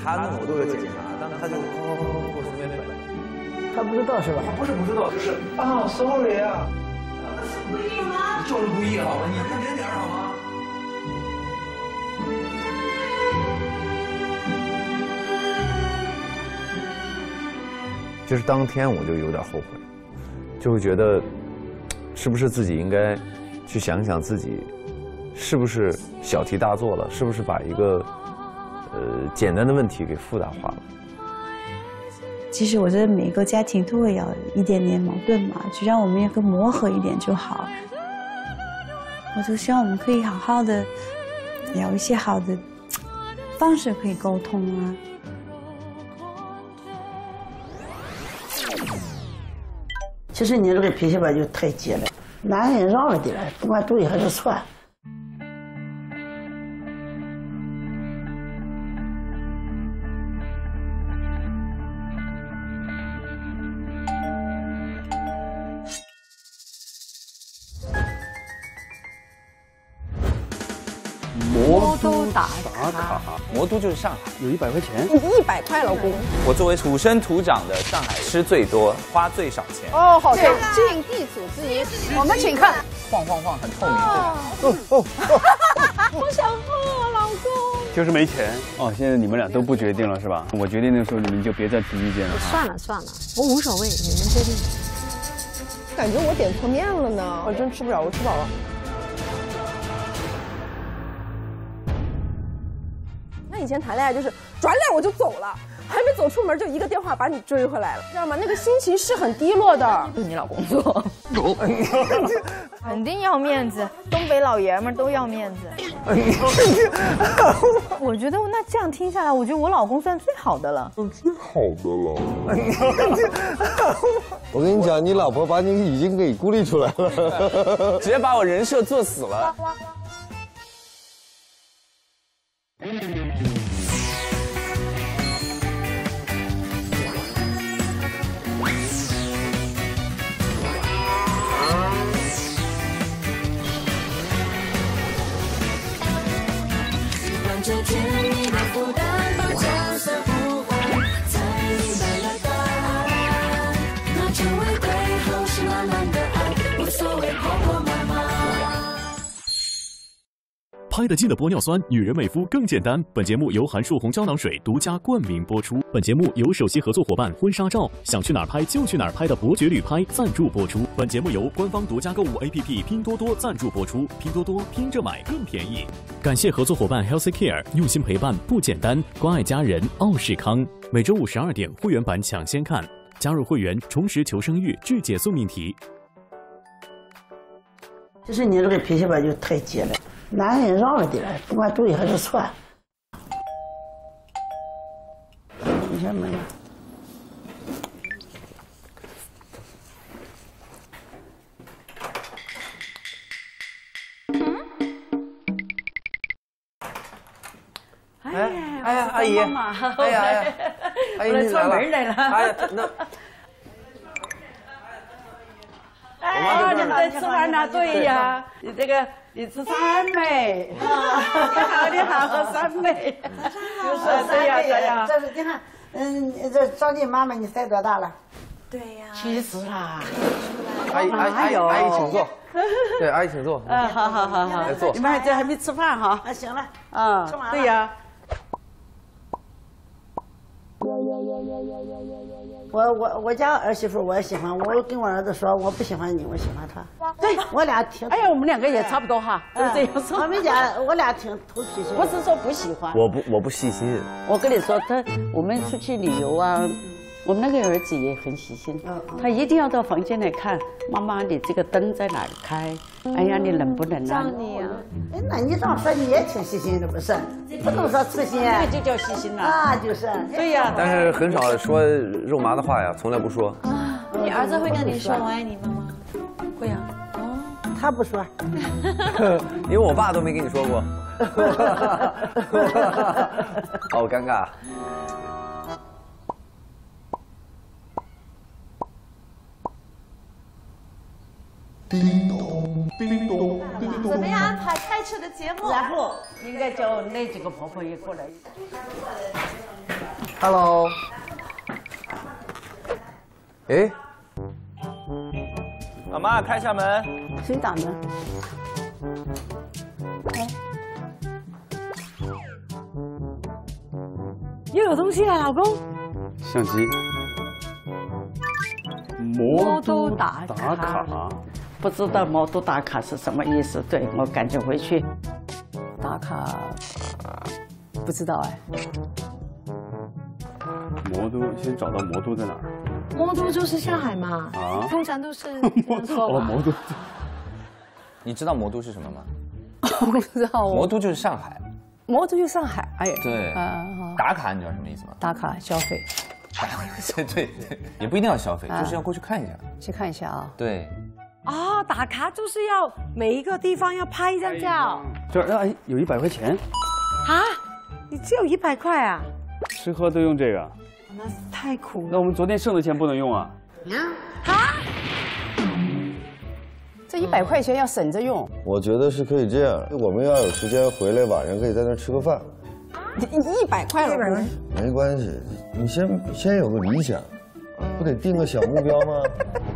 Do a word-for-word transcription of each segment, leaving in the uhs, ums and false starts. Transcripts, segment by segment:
他弄我都有检查，但他就哐哐哐给我顺便本。 他不知道是吧？ 他不是不知道，就是啊 ，sorry 啊。 故意的吗？ 就是故意的好吗？你认真点好吗？就是当天我就有点后悔，就会觉得，是不是自己应该去想想自己，是不是小题大做了？是不是把一个呃简单的问题给复杂化了？ 其实我觉得每个家庭都会有一点点矛盾嘛，就让我们也更磨合一点就好。我就希望我们可以好好的有一些好的方式可以沟通啊。 其实你这个脾气吧就太急了，男人让着点儿，不管对还是错。 魔都打卡，魔都就是上海， 有一百块钱， 一百块，老公。 我作为土生土长的上海，吃最多，花最少钱。 哦，好像尽地主之谊。我们请看， 晃晃晃，很透明。 哦哦，我想喝，老公。 就是没钱哦。现在你们俩都不决定了是吧？我决定的时候你们就别再提意见了。 算了算了，我无所谓，你们决定。感觉我点错面了呢，我真吃不了，我吃饱了。那以前谈恋爱就是转脸我就走了，还没走出门就一个电话把你追回来了，知道吗？那个心情是很低落的。 是你老公做，肯定要面子，东北老爷们都要面子。我觉得那这样听下来，我觉得我老公算最好的了， 最好的了。我跟你讲，你老婆把你已经给孤立出来了， 直接把我人设做死了。 这甜蜜的负担把角色互换，才明白了答案。那成为背后是满满的爱，无所谓婆婆妈妈。 拍得近的玻尿酸，女人美肤更简单。本节目由韩束红胶囊水独家冠名播出。本节目由首席合作伙伴婚纱照想去哪儿拍就去哪儿拍的伯爵旅拍赞助播出。本节目由官方独家购物 A P P 拼多多赞助播出。拼多多拼着买更便宜。感谢合作伙伴 Healthy Care， 用心陪伴不简单，关爱家人奥士康。每周五十二点会员版抢先看，加入会员重拾求生欲，拒解送命题。 其实你这个脾气吧就太急了，男人让着点儿，不管对还是错。你先门。哎哎呀，阿姨，哎呀哎呀， 阿姨你来了，来了。 哎呀，那。 哎，你们在吃饭呢？对呀，你这个你吃三妹，你好，你好，喝三妹，就是这样这样。 这是你看，嗯，这张静妈妈你才多大了？ 对呀， 七十啦。 阿姨阿姨阿姨阿姨请坐。对，阿姨请坐。 嗯，好好好好， 来坐。 你们还这还没吃饭哈？ 啊，行了。 啊，对呀。 我我我家儿媳妇我也喜欢，我跟我儿子说我不喜欢你，我喜欢他。对，我俩挺。 哎呀，我们两个也差不多哈，就这样说。 我们家我俩挺投脾气。 不是说不喜欢。 我不我不细心。 我跟你说，他我们出去旅游啊，我们那个儿子也很细心，他一定要到房间来看，妈妈你这个灯在哪儿开？哎呀，你冷不冷啊？ 你啊。哎，那你这样说你也挺细心的不是？不能说粗心。 这个就叫细心了。 啊，就是。 对呀。 但是很少说肉麻的话呀，从来不说。 你儿子会跟你说我爱你吗？会啊。 哦，他不说。 因为我爸都没跟你说过。好尴尬。 叮咚叮咚叮咚。 怎么样安排开车的节目？ 然后应该叫那几个婆婆也过来。 Hello。哎，妈妈，开一下门。 谁打门？ 又有东西了，老公。 相机。魔都打打卡。 不知道魔都打卡是什么意思？对我赶紧回去。 打卡，不知道哎。 魔都，先找到魔都在哪儿？ 魔都就是上海嘛。啊。通常都是这样说吧。 哦，魔都。 你知道魔都是什么吗？ 我不知道。 魔都就是上海。 魔都就是上海，哎呀。 对。啊。打卡你知道什么意思吗？ 打卡消费。 对对，也不一定要消费，就是要过去看一下。 去看一下啊。 对。 啊，打卡就是要每一个地方要拍一张照。 这哎，有一百块钱。 啊？你只有一百块啊？ 吃喝都用这个。 那太苦了。 那我们昨天剩的钱不能用啊？ 啊？这一百块钱要省着用。 我觉得是可以这样，我们要有时间回来，晚上可以在那吃个饭。 一百块了， 没关系，你先先有个理想，不得定个小目标吗？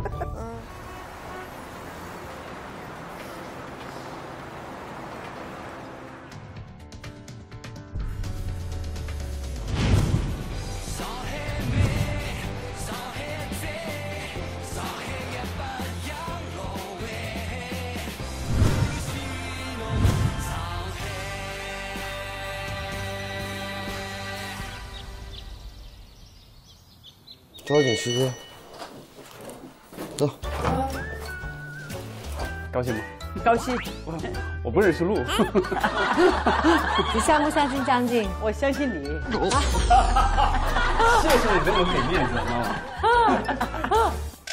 抓紧时间，走。 高兴吗？ 高兴。 我我不认识路。 你相不相信张静？ 我相信你。 谢谢你这么给面子，妈妈。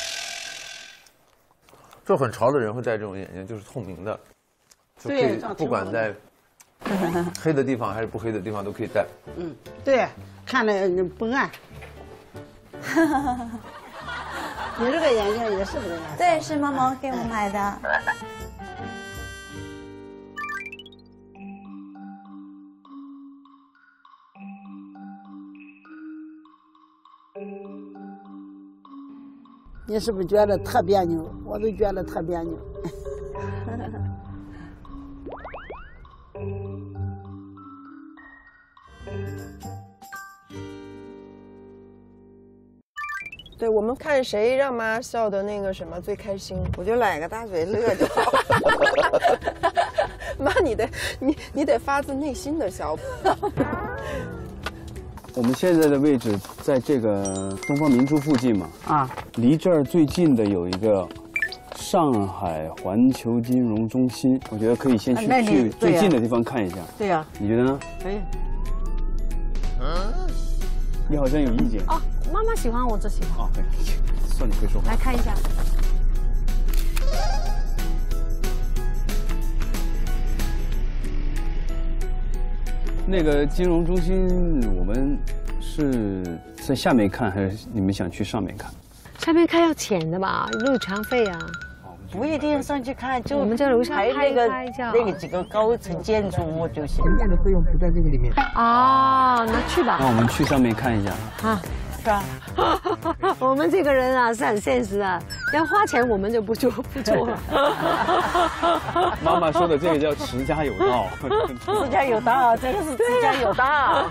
就很潮的人会戴这种眼镜，就是透明的，就可以不管在黑的地方还是不黑的地方都可以戴。 嗯，对，看着不暗。你这个眼镜也是这个颜色？ 对，是猫猫给我买的。 你是不是觉得特别扭？我都觉得特别扭。 对，我们看谁让妈笑的那个什么最开心， 我就来个大嘴乐就好。 妈，你得你你得发自内心的笑。 我们现在的位置在这个东方明珠附近嘛， 啊， 离这儿最近的有一个上海环球金融中心，我觉得可以先去、啊、去最近的地方看一下。 对呀、啊， 你觉得呢？ 可以。 你好像有意见哦，妈妈喜欢，我就喜欢。 哦，对，算你会说话。 来看一下。 那个金融中心，我们是在下面看，还是你们想去上面看？ 上面看要钱的吧，入场费啊。 不一定上去看，就我们在楼上拍那个拍照那个几个高层建筑物就行。 人家的费用不在这个里面。 啊，那去吧。 那我们去上面看一下。 啊， 是吧？ 我们这个人啊是很现实啊，要花钱我们就不做不做了。 妈妈说的这个叫持家有道。 持家有道，这个是持家有道。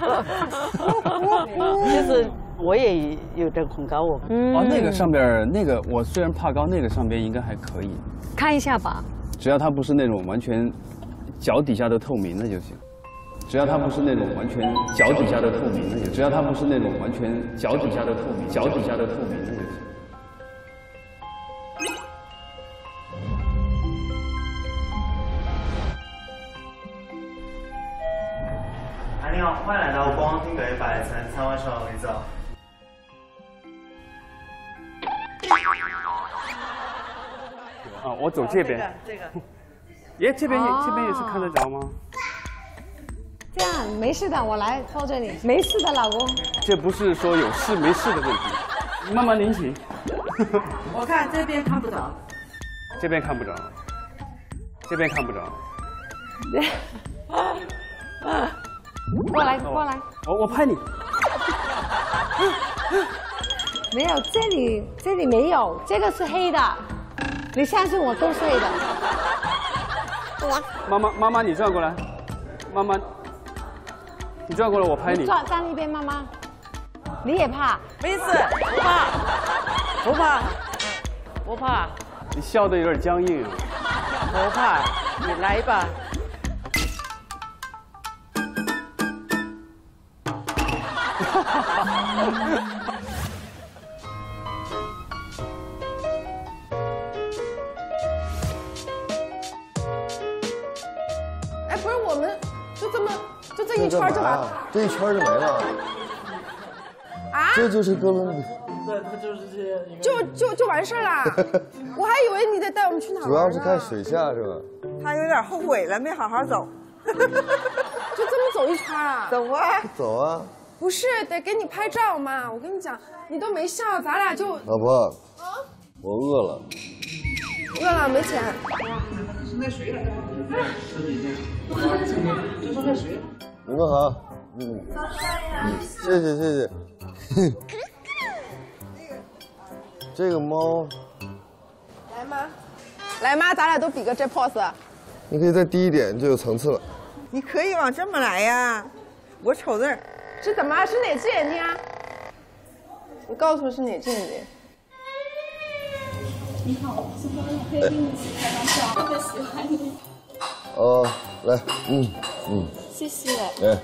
就是我也有点恐高我。 嗯。哦，那个上边那个我虽然怕高，那个上边应该还可以。 看一下吧。 只要它不是那种完全脚底下的透明的就行。只要它不是那种完全脚底下的透明的就行。只要它不是那种完全脚底下的透明，脚底下的透明的就行。 你好，欢迎来到光厅北百层参观上为早。 啊，我走这边。 这个。 耶，这边也这边也是看得着吗？ 这样没事的，我来抱着你，没事的，老公。 这不是说有事没事的问题，慢慢您请。 我看这边看不着。 这边看不着。这边看不着。 过来，过来。 我我拍你。 没有，这里这里没有，这个是黑的，你相信我，都是黑的。 妈妈，妈妈，你转过来，妈妈，你转过来，我拍你。 转站一边，妈妈，你也怕？ 没事，不怕，不怕，不怕。 你笑得有点僵硬。 不怕，你来吧。 哎，不是，我们就这么就这一圈就完， 这一圈就没了。 啊？ 这就是哥伦比亚。 对，它就是这些。 就就就完事儿了。我还以为你得带我们去哪儿。 主要是看水下是吧？ 他有点后悔了，没好好走。 就这么走一圈啊？ 走啊！ 走啊！ 不是，得给你拍照嘛。我跟你讲，你都没笑，咱俩就。 老婆，我饿了。 饿了没钱。 那水来。 你们好，嗯，谢谢谢谢。这个猫。 来妈，来妈，咱俩都比个这 pose。 你可以再低一点，就有层次了。 你可以往这么来呀，我瞅这儿。 是怎么？是哪只眼睛啊？你告诉我是哪只眼睛？ 你好，我是朋友，可以跟你一起开玩笑，特别喜欢你。 哦，来，嗯嗯。 谢谢。 来。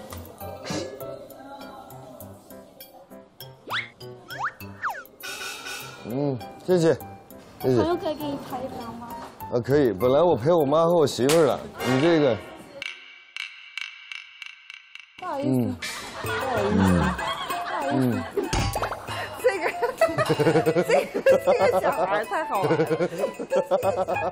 嗯，谢谢，谢谢。 朋友可以给你拍一张吗？ 啊，可以。本来我陪我妈和我媳妇儿了，你这个。 不好意思。 嗯。 不好意思。不好意思。 这个，这个这个小孩太好玩了。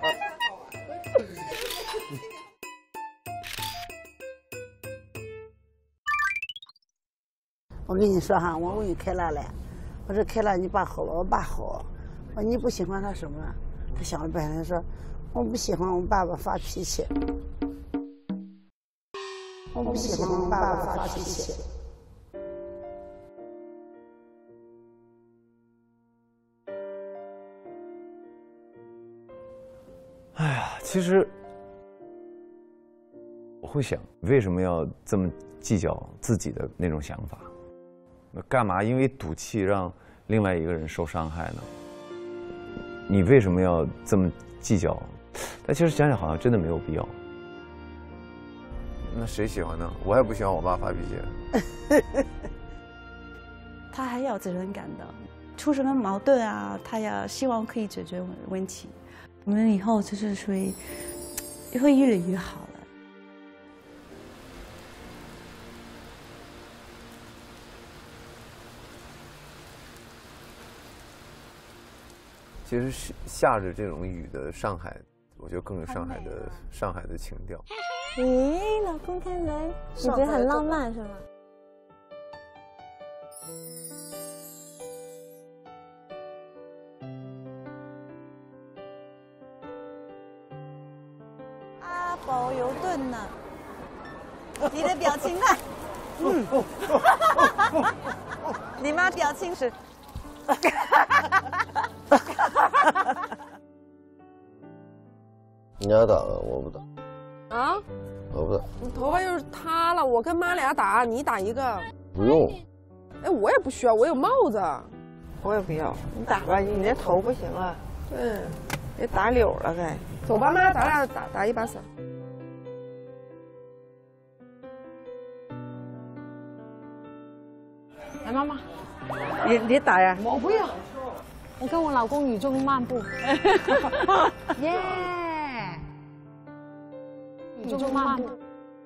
我跟你说哈，我问凯拉来，我说凯拉你爸好了，我爸好。我说你不喜欢他什么？他想了半天说，我不喜欢我爸爸发脾气。我不喜欢我爸爸发脾气。 哎呀，其实我会想，为什么要这么计较自己的那种想法？那干嘛因为赌气让另外一个人受伤害呢？你为什么要这么计较？但其实想想，好像真的没有必要。那谁喜欢呢？我也不喜欢我爸发脾气。 他还有责任感的，出什么矛盾啊，他也希望可以解决问题。我们以后就是会会越来越好了。 其实下着这种雨的上海，我觉得更有上海的上海的情调。 咦，老公看来你觉得很浪漫是吗？ 阿宝油炖呢？你的表情呢？嗯，你妈表情是。 你俩打了，我不打。 啊？ 我不打。 你头发又是塌了，我跟妈俩打，你打一个。 不用。 哎，我也不需要，我有帽子。 我也不要，你打吧，你这头不行了。 对， 别打柳了该。 走吧，妈，咱俩打打一把伞。 来，妈妈。 你你打呀？ 我不要，我跟我老公雨中漫步。耶！雨中漫步。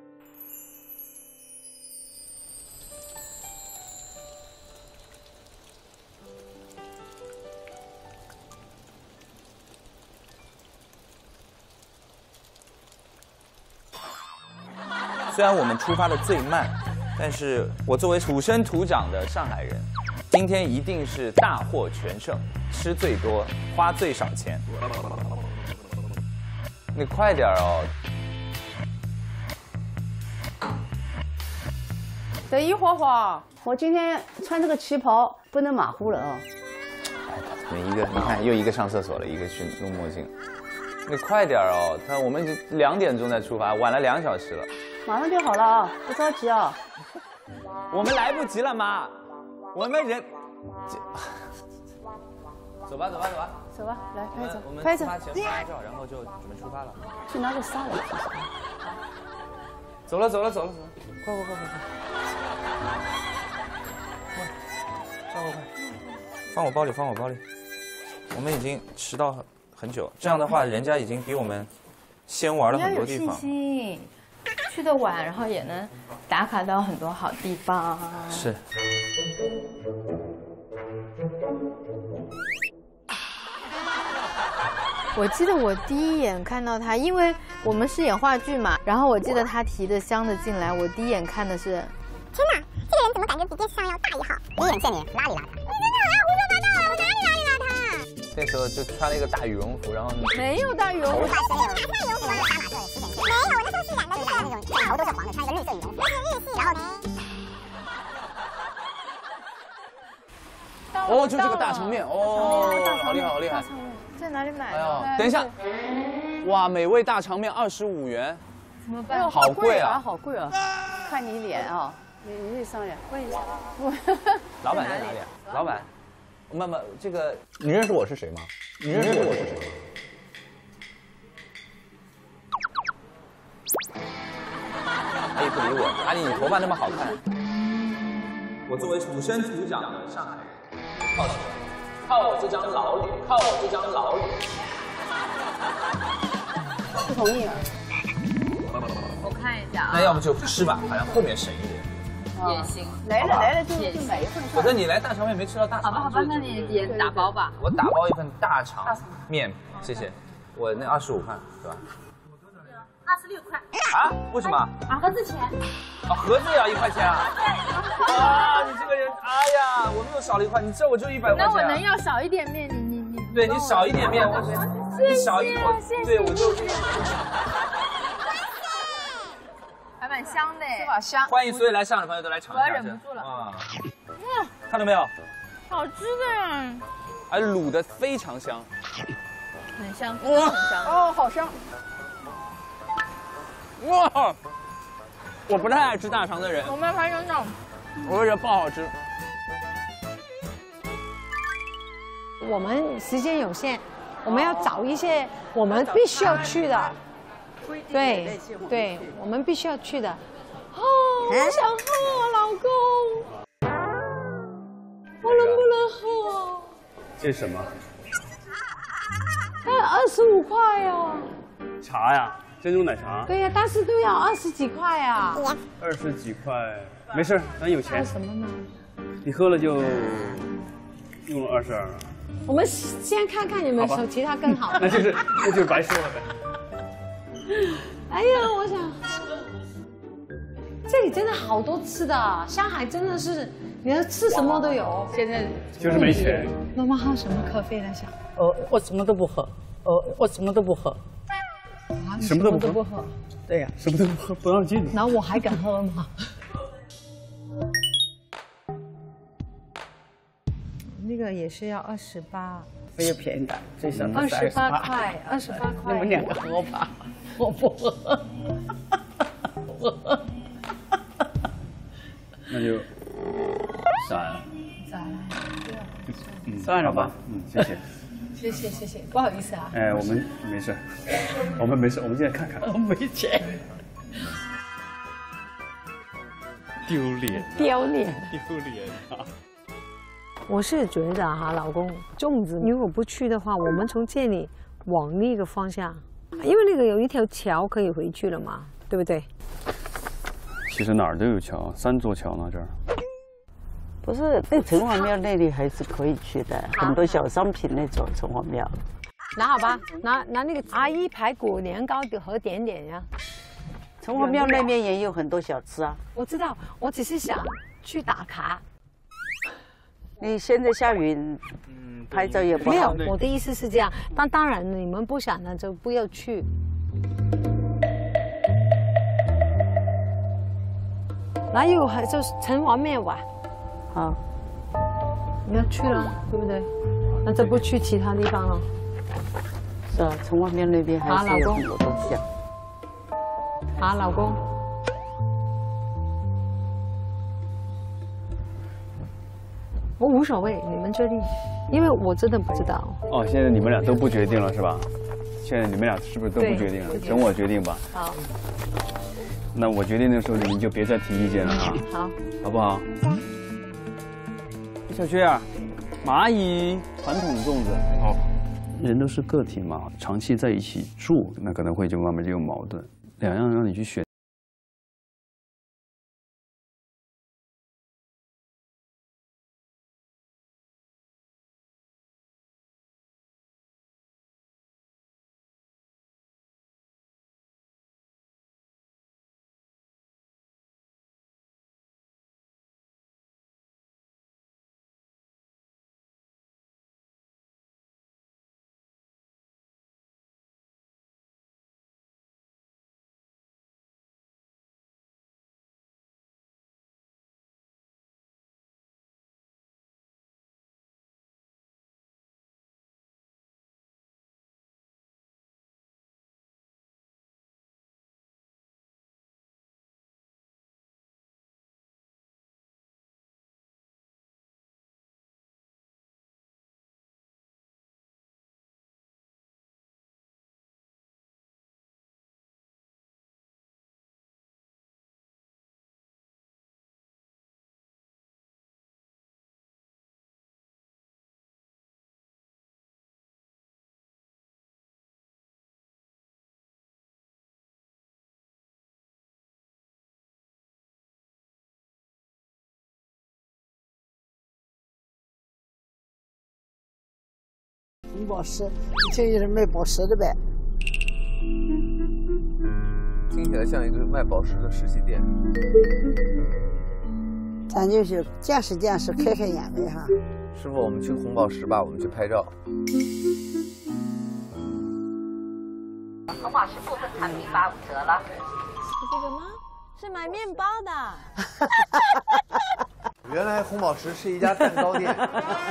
虽然我们出发的最慢，但是我作为土生土长的上海人，今天一定是大获全胜，吃最多，花最少钱。你快点哦！ 等一会儿会。 我今天穿这个旗袍不能马虎了哦。 你一个，你看又一个上厕所了，一个去弄墨镜。你快点哦，他我们两点钟再出发，晚了两小时了。 马上就好了啊，不着急啊。 我们来不及了，妈。我们人。走吧，走吧，走吧。 走吧，来拍照， 我们拍照， 出发前拍照，然后就准备出发了。 去拿个沙来。 走了，走了，走了，走了。 快快快快快！ 快快快！放我包里，放我包里。我们已经迟到很很久，这样的话，人家已经比我们先玩了很多地方。 你要有信心，去得晚，然后也能打卡到很多好地方。 是。 我记得我第一眼看到他，因为我们是演话剧嘛，然后我记得他提着箱子进来，我第一眼看的是， 天哪，这个人怎么感觉比电视上要大一号？第一眼见你邋里邋遢。你真的好胡说八道啊！我哪里邋里邋遢？ 那时候就穿了一个大羽绒服，然后没有大羽绒服， 大丝那种，大羽绒服，杀马特的十点没有，我那时候是染的染的那种，头都是黄的，穿一个绿色羽绒服，那是日系，然后。 哦，就这个大长面哦，好厉害，好厉害！ 在哪里买的？ 哎呦，等一下，哇，美味大长面二十五元， 怎么办？ 好贵啊， 好贵啊！看你脸啊，你你去商量，问一下。 老板在哪里啊？老板，妈妈，这个你认识我是谁吗？你认识我是谁？阿姨不理我，阿姨你头发那么好看。我作为土生土长的上海人，靠什么？靠我这张老脸，靠我这张老脸。 不同意啊。 我看一下啊。 那要不就吃吧，好像后面省一点。 也行。 来了来了就就买一份。 否则你来大肠面没吃到大肠。 好吧好吧，那你也打包吧。 我打包一份大肠面，谢谢。我那二十五块，对吧？ 二十六块。 啊？为什么？ 啊，盒子钱。 啊，盒子也要一块钱啊？啊，你这个人，哎呀，我们又少了一块，你这我就一百块钱。 那我能要少一点面，你你你。 对你少一点面，我你少一口，对我就。 还蛮香的，是吧？香。 欢迎所有来上海的朋友都来尝一下。 我要忍不住了。 啊， 哇， 看到没有？ 好吃的呀。 而卤的非常香。 很香，很香。 哦，好香。 哇！我不太爱吃大肠的人， 我们还能长。 我觉得爆好吃。 我们时间有限，我们要找一些我们必须要去的。对对，我们必须要去的。哦，我想喝啊，老公，我能不能喝？ 这是什么？ 哎，二十五块哦。 茶呀，珍珠奶茶。 对呀，但是都要二十几块啊。 二十几块，没事，咱有钱。 喝什么呢？ 你喝了就用了二十二。 我们先看看有没有其他更好的。 那就是那就是白说了呗。 哎呀，我想，这里真的好多吃的，上海真的是，你要吃什么都有。现在就是没钱。 妈妈喝什么咖啡来想？ 哦，我什么都不喝。哦，我什么都不喝。 什么都不喝。 不喝。 对呀， 什么都不喝，不让进。 那我还敢喝吗？那个也是要二十八。 没有便宜的，最少二十八块，二十八块。 你们两个喝吧，我不喝。我喝。 那就算了。 算了。 嗯， 算了吧。 嗯，谢谢。 谢谢谢谢，不好意思啊。 哎，我们没事，我们没事，我们现在看看。 我没钱。 丢脸。 丢脸。 丢脸啊！ 我是觉得哈，老公，粽子如果不去的话，我们从这里往那个方向，因为那个有一条桥可以回去了嘛，对不对？ 其实哪儿都有桥，三座桥呢这儿。 不是，那城隍庙那里还是可以去的，很多小商品那种城隍庙。 拿好吧，拿拿那个阿姨排骨年糕和点点呀。 城隍庙那边也有很多小吃啊。 我知道，我只是想去打卡。 你现在下雨，拍照也不好。 没有，我的意思是这样。但当然，你们不想的就不要去。 然后还就是城隍庙吧。 好， 你要去了，对不对？那就不去其他地方了。 是啊，城隍庙那边还是有很多东西啊。 啊，老公。我无所谓，你们决定，因为我真的不知道。 哦，现在你们俩都不决定了是吧？现在你们俩是不是都不决定了？等我决定吧。 好。 那我决定的时候，你们就别再提意见了啊。 好， 好不好？小薛啊，蚂蚁传统粽子。好。人都是个体嘛，长期在一起住，那可能会就慢慢就有矛盾。两样让你去选。 红宝石，以前也是卖宝石的呗。 听起来像一个卖宝石的实体店。 咱就是见识见识，开开眼呗哈。 师傅，我们去红宝石吧，我们去拍照。 红宝石部分产品八五折了。 是这个吗？是买面包的。 原来红宝石是一家蛋糕店。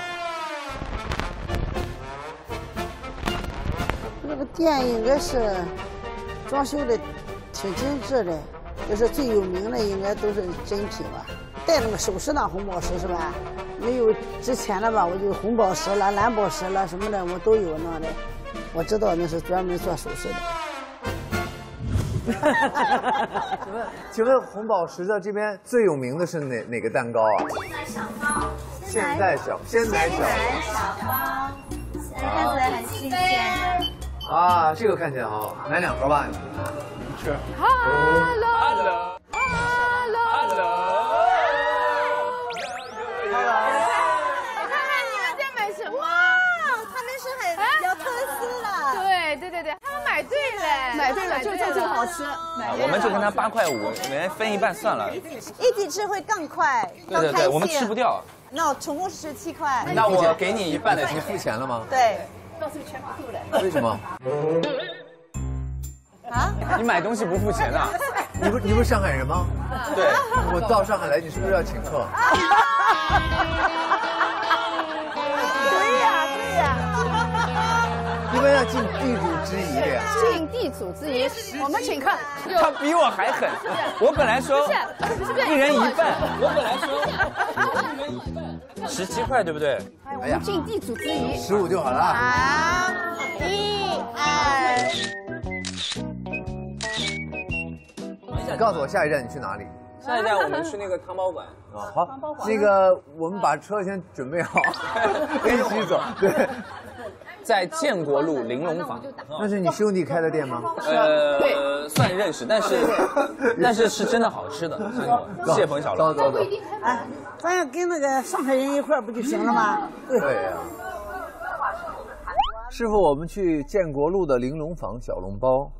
这个店应该是装修的挺精致的，就是最有名的应该都是真品吧。戴那个首饰呢，红宝石是吧？没有值钱的吧，我就红宝石了、蓝宝石了什么的，我都有那的。我知道那是专门做首饰的。 请问，请问红宝石的这边最有名的是哪哪个蛋糕啊？ 鲜奶小包。 现代小鲜奶小。 鲜奶小包，现在看起来很新鲜。 啊，这个看起来好，买两盒吧，你吃。 Hello。 买对了，就这就好吃。 我们就跟他八块五，每人分一半算了。 一起吃会更快， 对对对，我们吃不掉。 那我总共十七块。 那我给你一半的， 你付钱了吗？ 对。 都是全部付的。 为什么？ 啊？ 你买东西不付钱啊？ 你不你不是上海人吗？ 对。 我到上海来，你是不是要请客？ 对呀对呀。 一般要尽地主之谊的呀。 尽地主之谊，我们请客。 他比我还狠。我本来说一人一半，我本来说一人一半，十七块对不对？ 哎呀，尽地主之谊， 十五就好了。 好，一二。 你告诉我下一站你去哪里？ 下一站我们去那个汤包馆。 啊，好，那个我们把车先准备好，一起走。对。 在建国路玲珑坊， 那是你兄弟开的店吗？ 呃，算认识，但是但是是真的好吃的，蟹粉小笼。 走走走。 哎，咱要跟那个上海人一块儿不就行了吗？ 对呀。师傅，我们去建国路的玲珑坊小笼包。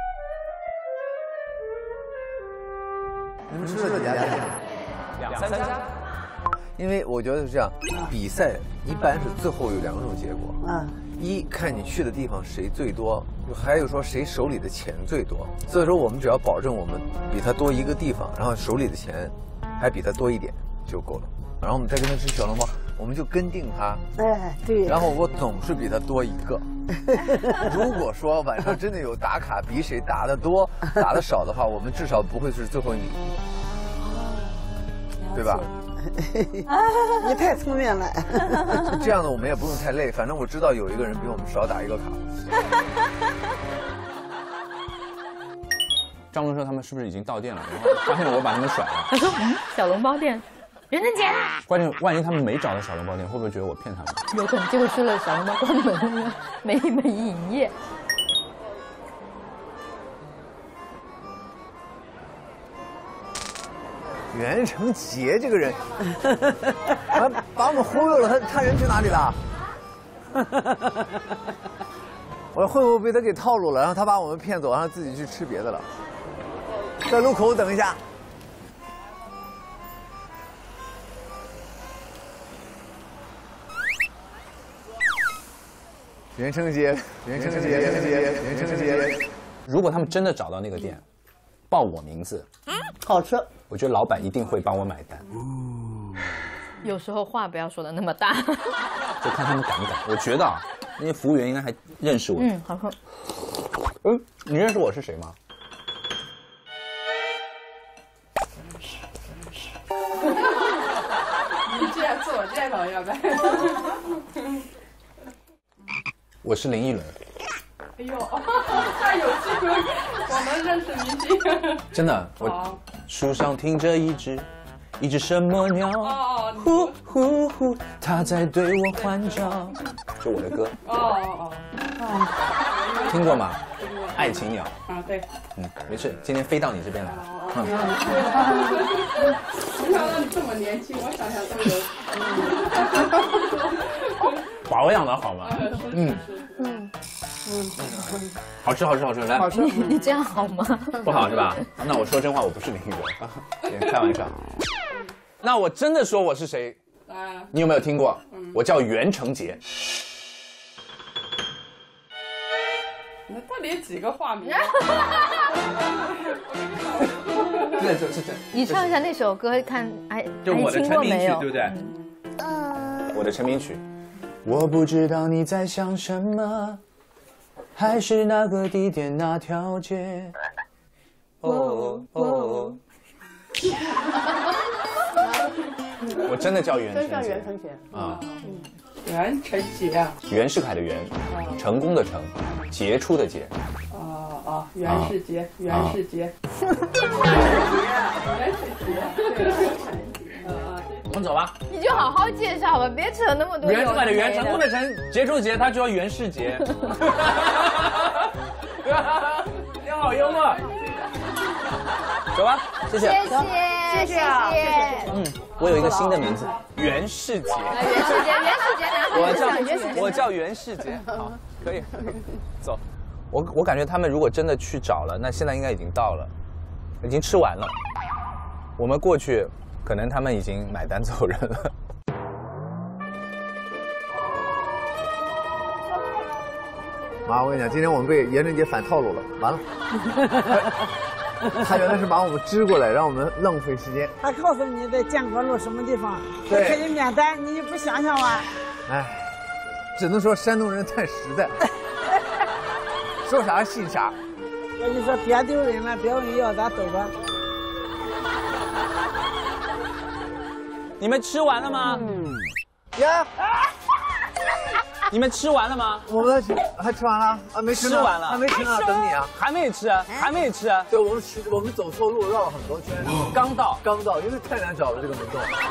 你们吃了几家店？ 两三家。 因为我觉得是这样，比赛一般是最后有两种结果。嗯。一看你去的地方谁最多，还有说谁手里的钱最多。所以说我们只要保证我们比他多一个地方，然后手里的钱还比他多一点就够了。然后我们再跟他吃小笼包，我们就跟定他。 哎，对。 然后我总是比他多一个。如果说晚上真的有打卡比谁打得多、打得少的话，我们至少不会是最后一名，对吧？ 你太聪明了。 这样的我们也不用太累，反正我知道有一个人比我们少打一个卡。 张龙说他们是不是已经到店了？然后发现我把他们甩了。 他说：“嗯，小笼包店，元辰节啦。” 关键万一他们没找到小笼包店，会不会觉得我骗他们？ 有可能结果去了小笼包关门了，没没营业。 袁成杰这个人，他把我们忽悠了，他他人去哪里了？我说会不会被他给套路了？然后他把我们骗走，然后自己去吃别的了。在路口等一下。袁成杰，袁成杰，袁成杰，袁成杰。 如果他们真的找到那个店，报我名字， 好吃。 我觉得老板一定会帮我买单。 有时候话不要说的那么大， 就看他们敢不敢。我觉得啊，那些服务员应该还认识我。 嗯，好喝。 嗯，你认识我是谁吗？ 你这样自我介绍要不然？ 我是林依轮。 哎呦，太有机会，我们认识明星。 真的，我树上停着一只，一只什么鸟？ 哦， 呼呼呼，它在对我欢叫。就我的歌。 哦哦哦。 听过吗？爱情鸟。 啊，对。 嗯，没事，今天飞到你这边来了。嗯。 没想到你这么年轻，我想想都有。 保养的好吗？嗯。 嗯。嗯， 好吃好吃好吃，来， 好吃，你这样好吗？ 不好是吧？那我说真话，我不是林依轮，开玩笑。那我真的说我是谁？你有没有听过？我叫袁成杰。 那到底几个化名？ 那这这这， 你唱一下那首歌，看哎， 就我的听成名曲， 过没有？ 对不对？我的成名曲。我不知道你在想什么。还是那个地点那条街。哦哦。我真的叫袁成杰。 真叫袁成杰啊。 袁成杰啊。 袁世凯的袁，成功的成，杰出的杰。 哦哦，袁世杰，袁世杰。袁世杰。 我们走吧。 你就好好介绍吧，别扯那么多。 袁世凯的袁，成功的成，杰出的杰，他就叫袁世杰。你好幽默。走吧，谢谢。 谢谢谢谢谢谢。 嗯，我有一个新的名字，袁世杰。 袁世杰，袁世杰， 我叫我叫袁世杰。好，可以，走。我我感觉他们如果真的去找了，那现在应该已经到了，已经吃完了。我们过去。可能他们已经买单走人了。 妈，我跟你讲，今天我们被袁成杰反套路了，完了。他原来是把我们支过来，让我们浪费时间。 他告诉你在建国路什么地方， 对， 可以免单，你不想想吗？ 哎，只能说山东人太实在，说啥信啥。 我跟你说，别丢人了，别问要，咱走吧。 你们吃完了吗？ 嗯。呀！ 你们吃完了吗？ 我们还吃完了啊？没吃呢。 吃完了， 还没吃呢，等你啊。 还没吃，还没吃。 对，我们吃，我们走错路，绕了很多圈。 刚到， 刚到，因为太难找了这个门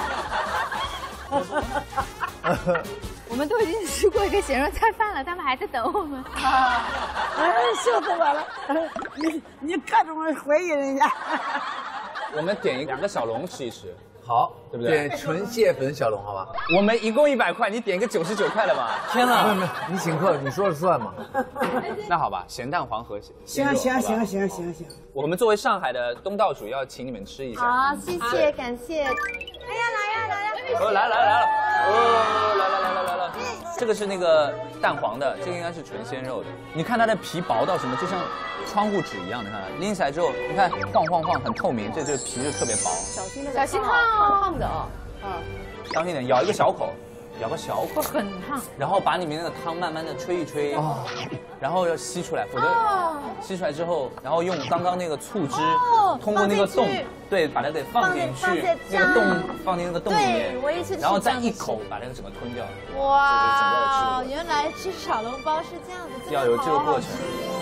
洞。 我们都已经吃过一个咸肉菜饭了，他们还在等我们。 哎，笑死我了！你你各种怀疑人家。 我们点一两个小笼吃一吃。 好， 对不对？ 点纯蟹粉小笼，好吧？ 我们一共一百块，你点一个九十九块了吧？天哪！ 没有没有，你请客，你说了算嘛。 那好吧，咸蛋黄河蟹。 行行行行行行。 我们作为上海的东道主，要请你们吃一下。 好，谢谢，感谢。哎呀，来呀来呀！ 哦，来来来了！哦，来来来来来了！这个是那个淡黄的，这个应该是纯鲜肉的。你看它的皮薄到什么，就像窗户纸一样的，看拎起来之后，你看晃晃晃，很透明，这这个皮就特别薄。 小心的，小心烫，烫的哦。啊， 当心点，咬一个小口，咬个小口， 很烫。 然后把里面那个汤慢慢的吹一吹，哦、然后要吸出来，否则、哦、吸出来之后，然后用刚刚那个醋汁，哦、通过那个洞，对，把它给放进去，那个洞放进那个洞里面， 我也是， 然后再一口把那个整个吞掉。 哇，原来吃小笼包是这样子， 要有这个过程。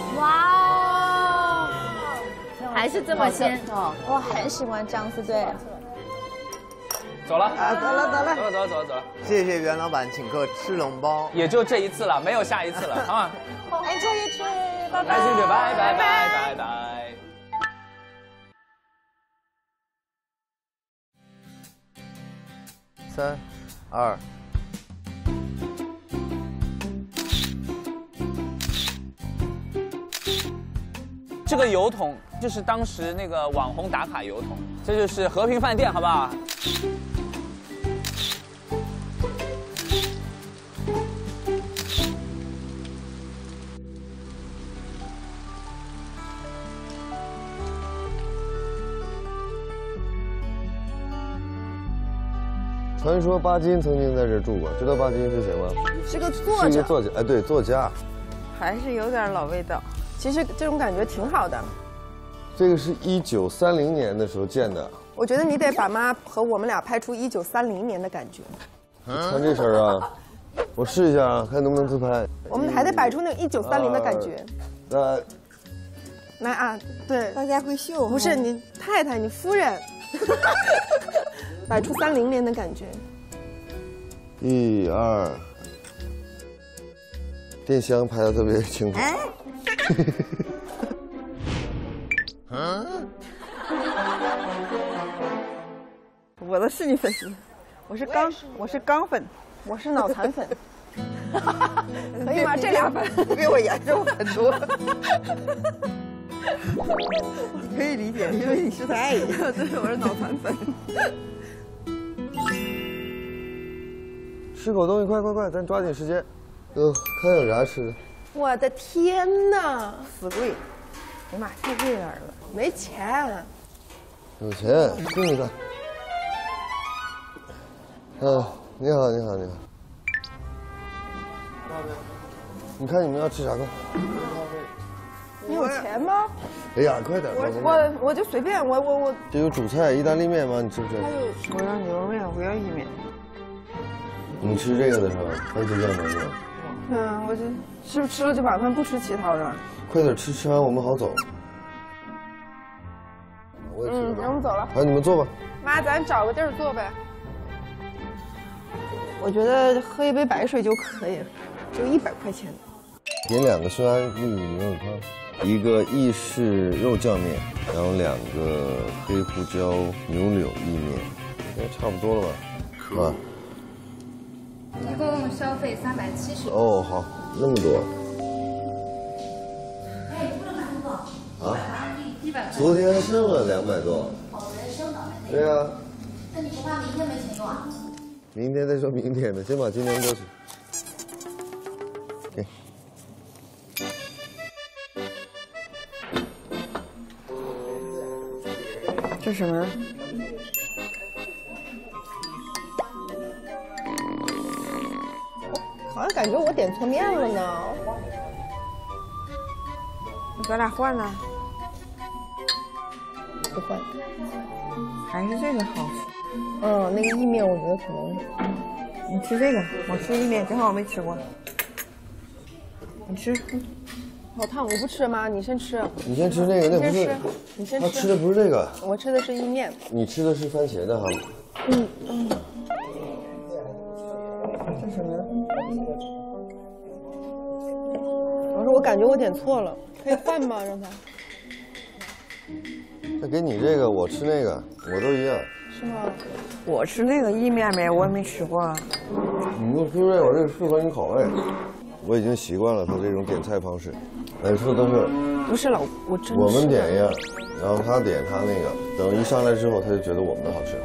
哇，还是这么鲜哦，我很喜欢这样子，对。 走了啊，走了走了， 走了走了走了走了。 谢谢袁老板请客吃笼包， 也就这一次了，没有下一次了啊。 Enjoy your trip， 拜拜。 来，谢谢，拜拜拜拜拜。 三，二。 这个油桶就是当时那个网红打卡油桶，这就是和平饭店，好不好？ 传说巴金曾经在这儿住过，知道巴金是谁吗？ 是个作者。 是一个作家，哎，对，作家。 还是有点老味道。 其实这种感觉挺好的。 这个是一九三零年的时候建的。 我觉得你得把妈和我们俩拍出一九三零年的感觉。 穿这身啊，我试一下啊，看能不能自拍。 我们还得摆出那个一九三零的感觉。 来， 来啊，对， 大家会秀。 不是你太太，你夫人。摆出三零年的感觉。 一二，电箱拍的特别清楚。 我的是你粉丝，我是钢，我是钢粉， 我是脑残粉。可以吗？这俩粉比我严重很多。你可以理解，因为你是他爱人。对，我是脑残粉。 吃口东西，快快快，咱抓紧时间。呃，看有啥吃的。 我的天哪， 死贵！哎呀妈，太贵点了， 没钱。 有钱，给你看。嗯，你好，你好，你好。你看你们要吃啥快？ 你有钱吗？ 哎呀，快点！ 我我我就随便，我我我。 这有主菜意大利面吗？你吃不吃？ 还有， 我要牛肉面，我要意面。 你吃这个的是吧？番茄酱面是吧？ 嗯，我就吃吃了这碗饭，不吃其他的。 快点吃，吃完我们好走。我也吃。 嗯，那我们走了。 好，你们坐吧。 妈，咱找个地儿坐呗。我觉得喝一杯白水就可以了，就一百块钱。 点两个酸安利牛肉汤，一个意式肉酱面，然后两个黑胡椒牛柳意面，应该差不多了吧？是吧？ 一共消费三百七十。 哦，好，那么多。 哎，不能买多少？ 啊？ 一百。 昨天还剩了两百多。 哦，人剩的。 对呀。 那你不怕明天没钱用啊？ 明天再说明天的，先把今天过去。给。 这什么？ 好像感觉我点错面了呢。 咱俩换了？ 不换。 还是这个好。 嗯，那个意面我觉得可能。 你吃这个，我吃意面，正好我没吃过。你吃。 好烫，我不吃吗？你先吃。 你先吃那个，那不是。 你先吃。 他吃的不是这个。 我吃的是意面。 你吃的是番茄的哈。 嗯嗯。这什么？我说我感觉我点错了，可以换吗？让他。 他给你这个，我吃那个，我都一样。 是吗？ 我吃那个意面没，我也没吃过。 你就吃这个，这个适合你口味。我已经习惯了他这种点菜方式，每次都是。 不是老，我真我们点一样，然后他点他那个，等一上来之后，他就觉得我们的好吃。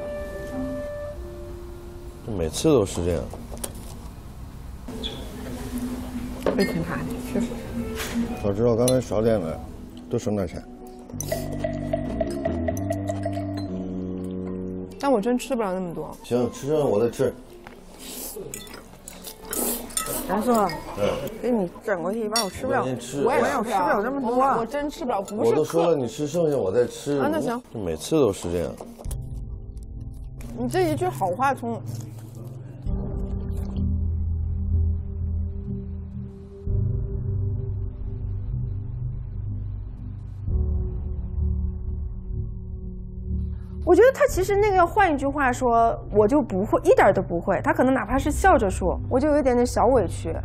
每次都是这样。 会挺怕的，是。 早知道刚才少点了，多省点钱。 但我真吃不了那么多。 行，吃剩我再吃。 杨叔， 嗯， 给你整过去一半，我吃不了。 我先吃我也吃不了那么多，我真吃不了。不是我都说了，你吃剩下我再吃。 啊，那行。 每次都是这样。 你这一句好话从。 我觉得他其实那个要换一句话说，我就不会，一点都不会。他可能哪怕是笑着说，我就有一点点小委屈。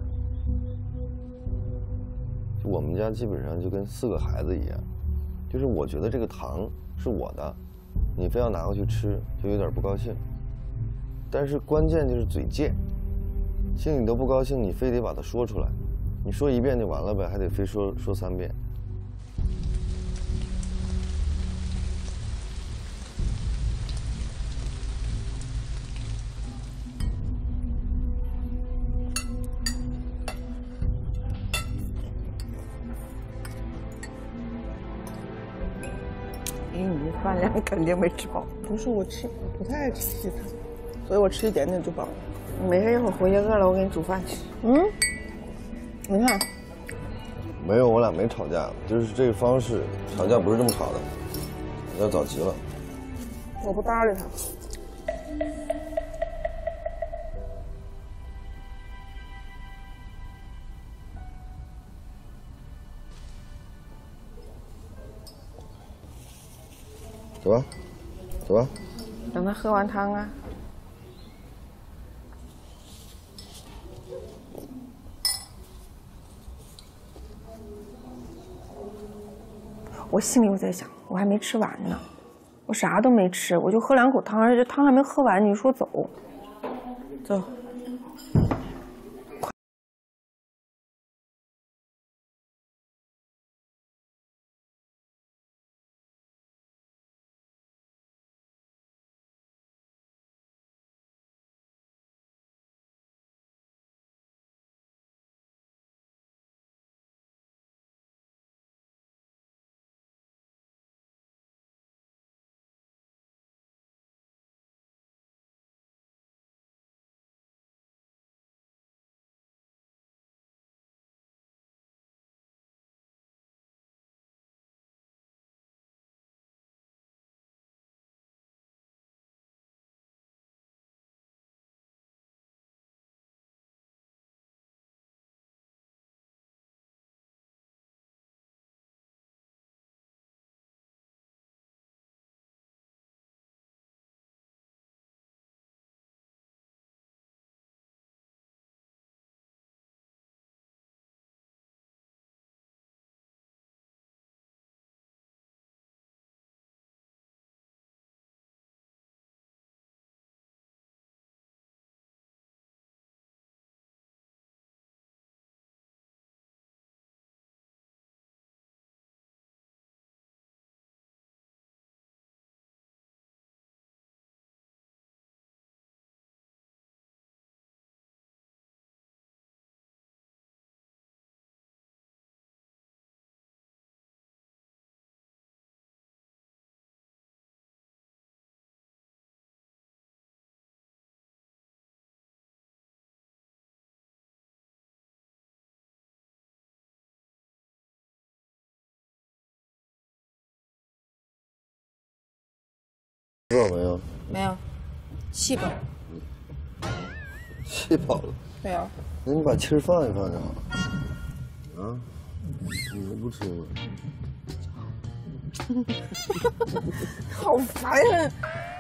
我们家基本上就跟四个孩子一样，就是我觉得这个糖是我的，你非要拿回去吃，就有点不高兴。但是关键就是嘴贱，心里都不高兴，你非得把它说出来，你说一遍就完了呗，还得非说说三遍。 你饭量肯定没吃饱。不是我吃，不太爱吃西餐，所以我吃一点点就饱了。你没事，一会儿回去饿了我给你煮饭吃。嗯，你看， 没有，我俩没吵架，就是这个方式，吵架不是这么吵的，要早急了。 我不搭理他。 走吧，走吧。 等他喝完汤啊。 我心里我在想，我还没吃完呢，我啥都没吃，我就喝两口汤，而且汤还没喝完，你说走，走。 吃饱没有？ 没有，气饱。 气饱了。 对啊。 那你把气儿放一放就好了。啊？你都不吃吗？ 好烦人！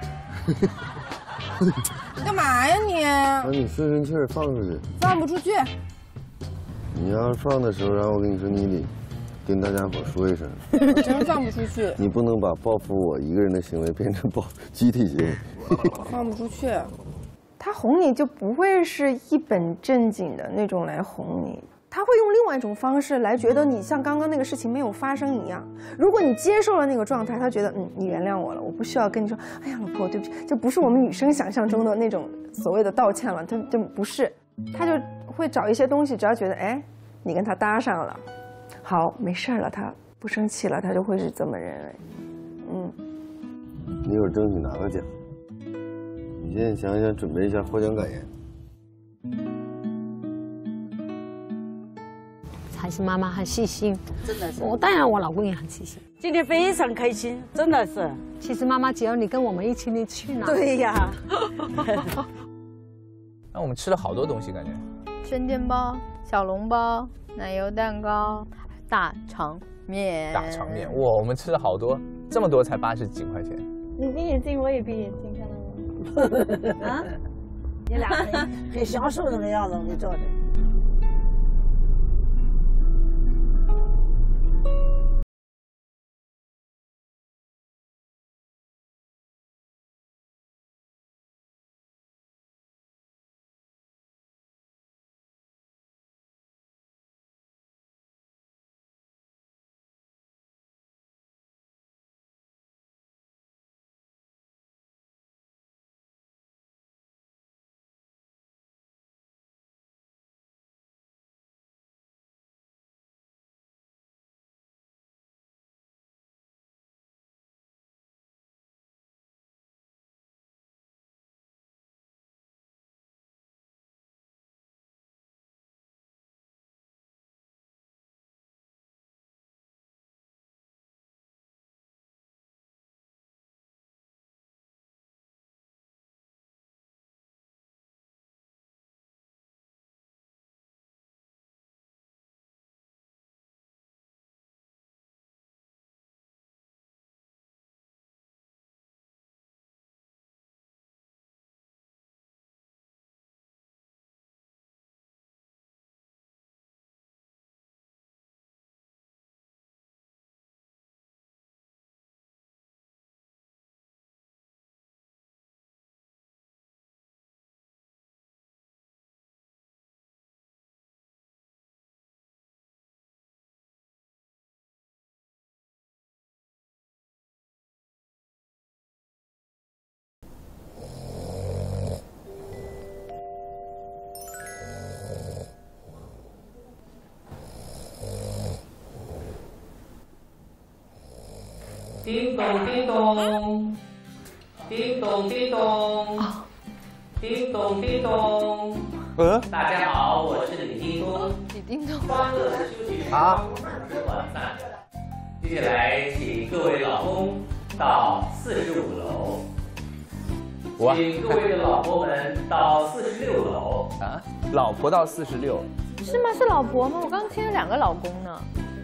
你干嘛呀你？ 让你顺顺气儿放出去。 放不出去。 你要是放的时候，然后我跟你说，你得跟大家伙说一声。 真放不出去。 你不能把报复我一个人的行为变成报集体行为。 放不出去。 他哄你就不会是一本正经的那种来哄你，他会用另外一种方式来觉得你像刚刚那个事情没有发生一样。如果你接受了那个状态，他觉得嗯，你原谅我了，我不需要跟你说，哎呀，老婆，对不起，就不是我们女生想象中的那种所谓的道歉了，他就不是，他就会找一些东西，只要觉得哎， 你跟他搭上了，好，没事了，他不生气了，他就会是这么认为。嗯， 你一会儿争取拿个奖。你现在想想，准备一下获奖感言。 还是妈妈很细心， 真的是。 我当然我老公也很细心。 今天非常开心，真的是。 其实妈妈只要你跟我们一起，你去哪？ 对呀。 那我们吃了好多东西，感觉。 生煎包、小笼包、奶油蛋糕、大肠面。 大肠面，哇，我们吃了好多，这么多才八十几块钱。 你闭眼睛，我也闭眼睛，看到吗？啊？ 你俩很很享受那个样子，我给照的。 叮咚叮咚，叮咚叮咚，叮咚叮咚。 嗯， 大家好，我是李叮咚。 李叮咚。 欢乐的休息啊， 吃晚饭。接下来，请各位老公到四十五楼。请各位的老婆们到四十六楼。 啊，老婆到四十六。 是吗？是老婆吗？我刚刚听了两个老公呢。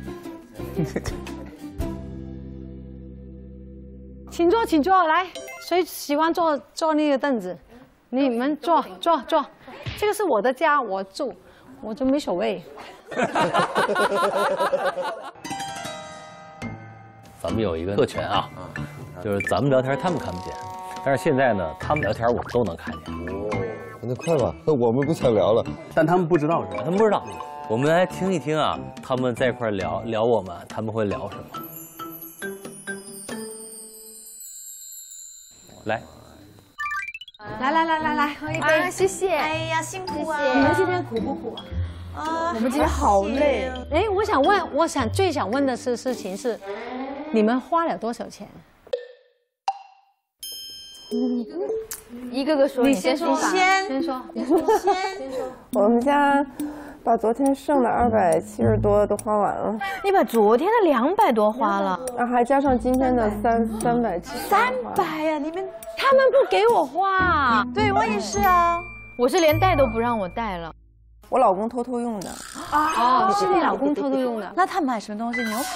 请坐，请坐，来，谁喜欢坐坐那个凳子？你们坐坐坐，这个是我的家，我住，我就没所谓。 咱们有一个特权啊，就是咱们聊天他们看不见，但是现在呢，他们聊天我们都能看见。 哦，那快吧，那我们不想聊了， 但他们不知道是吧？他们不知道，我们来听一听啊，他们在一块聊聊我们，他们会聊什么？来， 来来来来来，喝一杯， 啊，谢谢。 哎呀，辛苦啊！ 你们今天苦不苦啊？ 啊， 我们今天好累。哎，我想问，我想最想问的是事情是，你们花了多少钱？ 一个个说， 你先说， 你先，先说， 你先，先说。 我们家把昨天剩的二百七十多都花完了。 你把昨天的两百多花了， 啊，还加上今天的三三百七。 三百呀！你们他们不给我花， 对我也是啊， 我是连带都不让我带了。 我老公偷偷用的。 啊，是你老公偷偷用的。 那他买什么东西？牛排？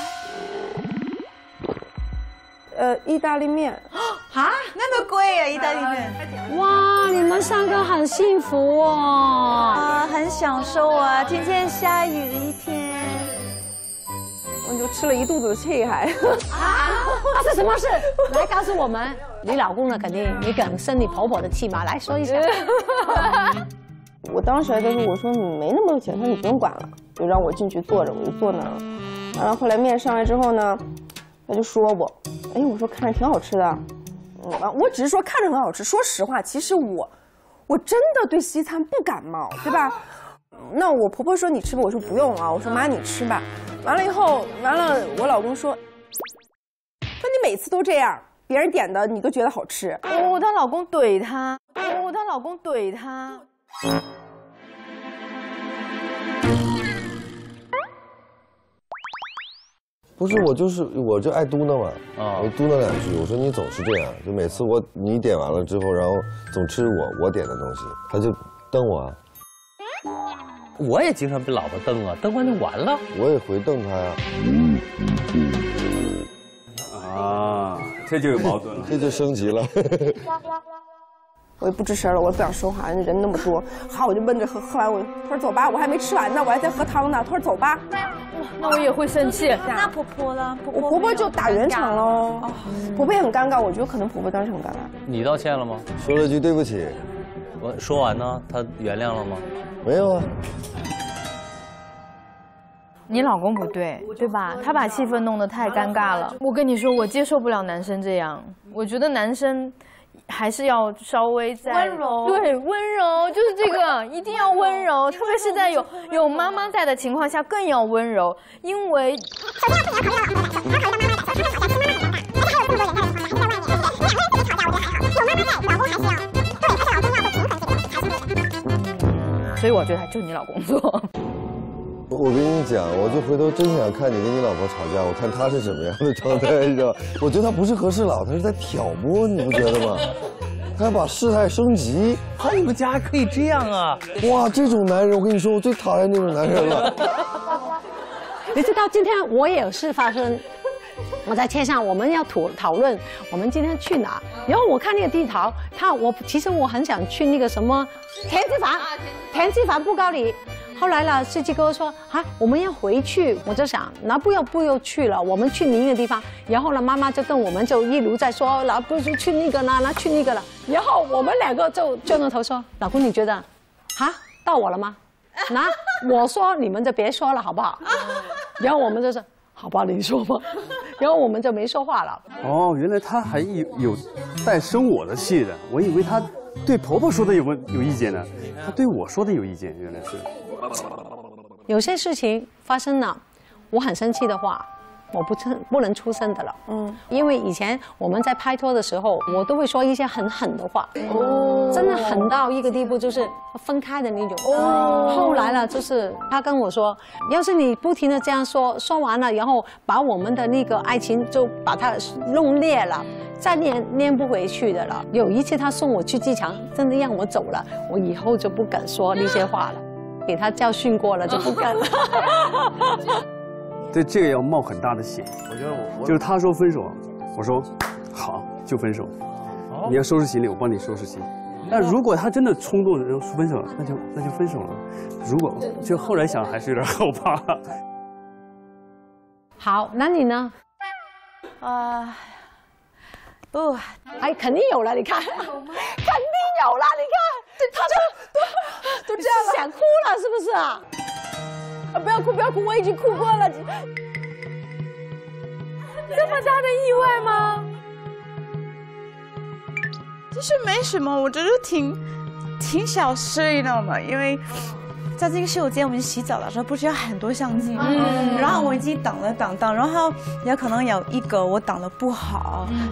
呃，意大利面。 啊，那么贵啊，意大利面。 哇，你们三个很幸福哦。 啊，很享受啊，天天下雨的一天。 我就吃了一肚子气还。 啊，发生什么事？来告诉我们。你老公呢？肯定你梗生你婆婆的气嘛，来说一下。 我当时就是我说你没那么多钱，他说你不用管了，就让我进去坐着，我就坐那儿了。完了后来面上来之后呢，他就说我，哎，我说看着挺好吃的，嗯，我只是说看着很好吃。说实话，其实我我真的对西餐不感冒，对吧？ 那我婆婆说你吃吧，我说不用啊，我说妈你吃吧。完了以后，完了我老公说，说你每次都这样，别人点的你都觉得好吃。 哦，她老公怼她，哦，她老公怼她。 不是我就是我就爱嘟囔嘛，啊，我嘟囔两句，我说你总是这样，就每次我你点完了之后，然后总吃我我点的东西，他就瞪我啊。 我也经常被老婆瞪啊，瞪完就完了。 我也回瞪他呀。 啊，这就有矛盾了， 这就升级了。 我也不吱声了，我也不想说话，人那么多。好，我就闷着喝，喝完我他说走吧，我还没吃完呢，我还在喝汤呢。他说走吧， 那我也会生气。 那婆婆呢？婆我婆婆就打圆场喽。婆婆也很尴尬，我觉得可能婆婆当时很尴尬。 你道歉了吗？ 说了句对不起。 我说完呢，她原谅了吗？ 没有啊。 你老公不对，对吧？他把气氛弄得太尴尬了。我跟你说，我接受不了男生这样。我觉得男生还是要稍微在温柔， 对，温柔就是这个，一定要温柔，特别是在有有妈妈在的情况下更要温柔，因为。所以我觉得就是你老公错。 我跟你讲，我就回头真想看你跟你老婆吵架，我看她是什么样的状态，你知道？我觉得他不是和事佬，他是在挑拨，你不觉得吗？他要把事态升级。 啊，你们家还可以这样啊！ 哇，这种男人，我跟你说，我最讨厌这种男人了。 你知道今天我也有事发生，我在车上，我们要讨讨论我们今天去哪。然后我看那个地图，他我其实我很想去那个什么田子坊，田子坊布高里。后来呢，司机跟我说啊，我们要回去，我就想，那不要不要去了，我们去另一个地方。然后呢，妈妈就跟我们就一路在说，然后不是去那个呢，那去那个了。然后我们两个就转着头说，老公你觉得，啊，到我了吗？那我说你们就别说了好不好？然后我们就说，好吧，你说吧。然后我们就没说话了。 哦，原来她还有有带生我的气的，我以为她对婆婆说的有有意见呢，她对我说的有意见，原来是。 有些事情发生了，我很生气的话，我不出不能出声的了。嗯，因为以前我们在拍拖的时候，我都会说一些很狠的话，哦，真的狠到一个地步，就是分开的那种。哦，后来了，就是他跟我说，要是你不停的这样说，说完了，然后把我们的那个爱情就把它弄裂了。再练练不回去的了。有一次他送我去机场，真的让我走了，我以后就不敢说那些话了，给他教训过了就不敢了。 对，这个要冒很大的险。 我觉得我就是他说分手，我说好就分手，你要收拾行李，我帮你收拾行李。但如果他真的冲动然后分手，那就那就分手了。如果就后来想还是有点后怕。 好，那你呢？ 啊。不， 哎，肯定有了，你看，肯定有了，你看，他就都都这样了，想哭了是不是啊？啊，不要哭，不要哭，我已经哭过了。 这么大的意外吗？其实没什么，我觉得挺挺小事，你知道吗？因为在这个洗手间，我们洗澡的时候不是有很多相机吗？嗯，然后我已经挡了挡挡，然后也可能有一个我挡得不好。嗯，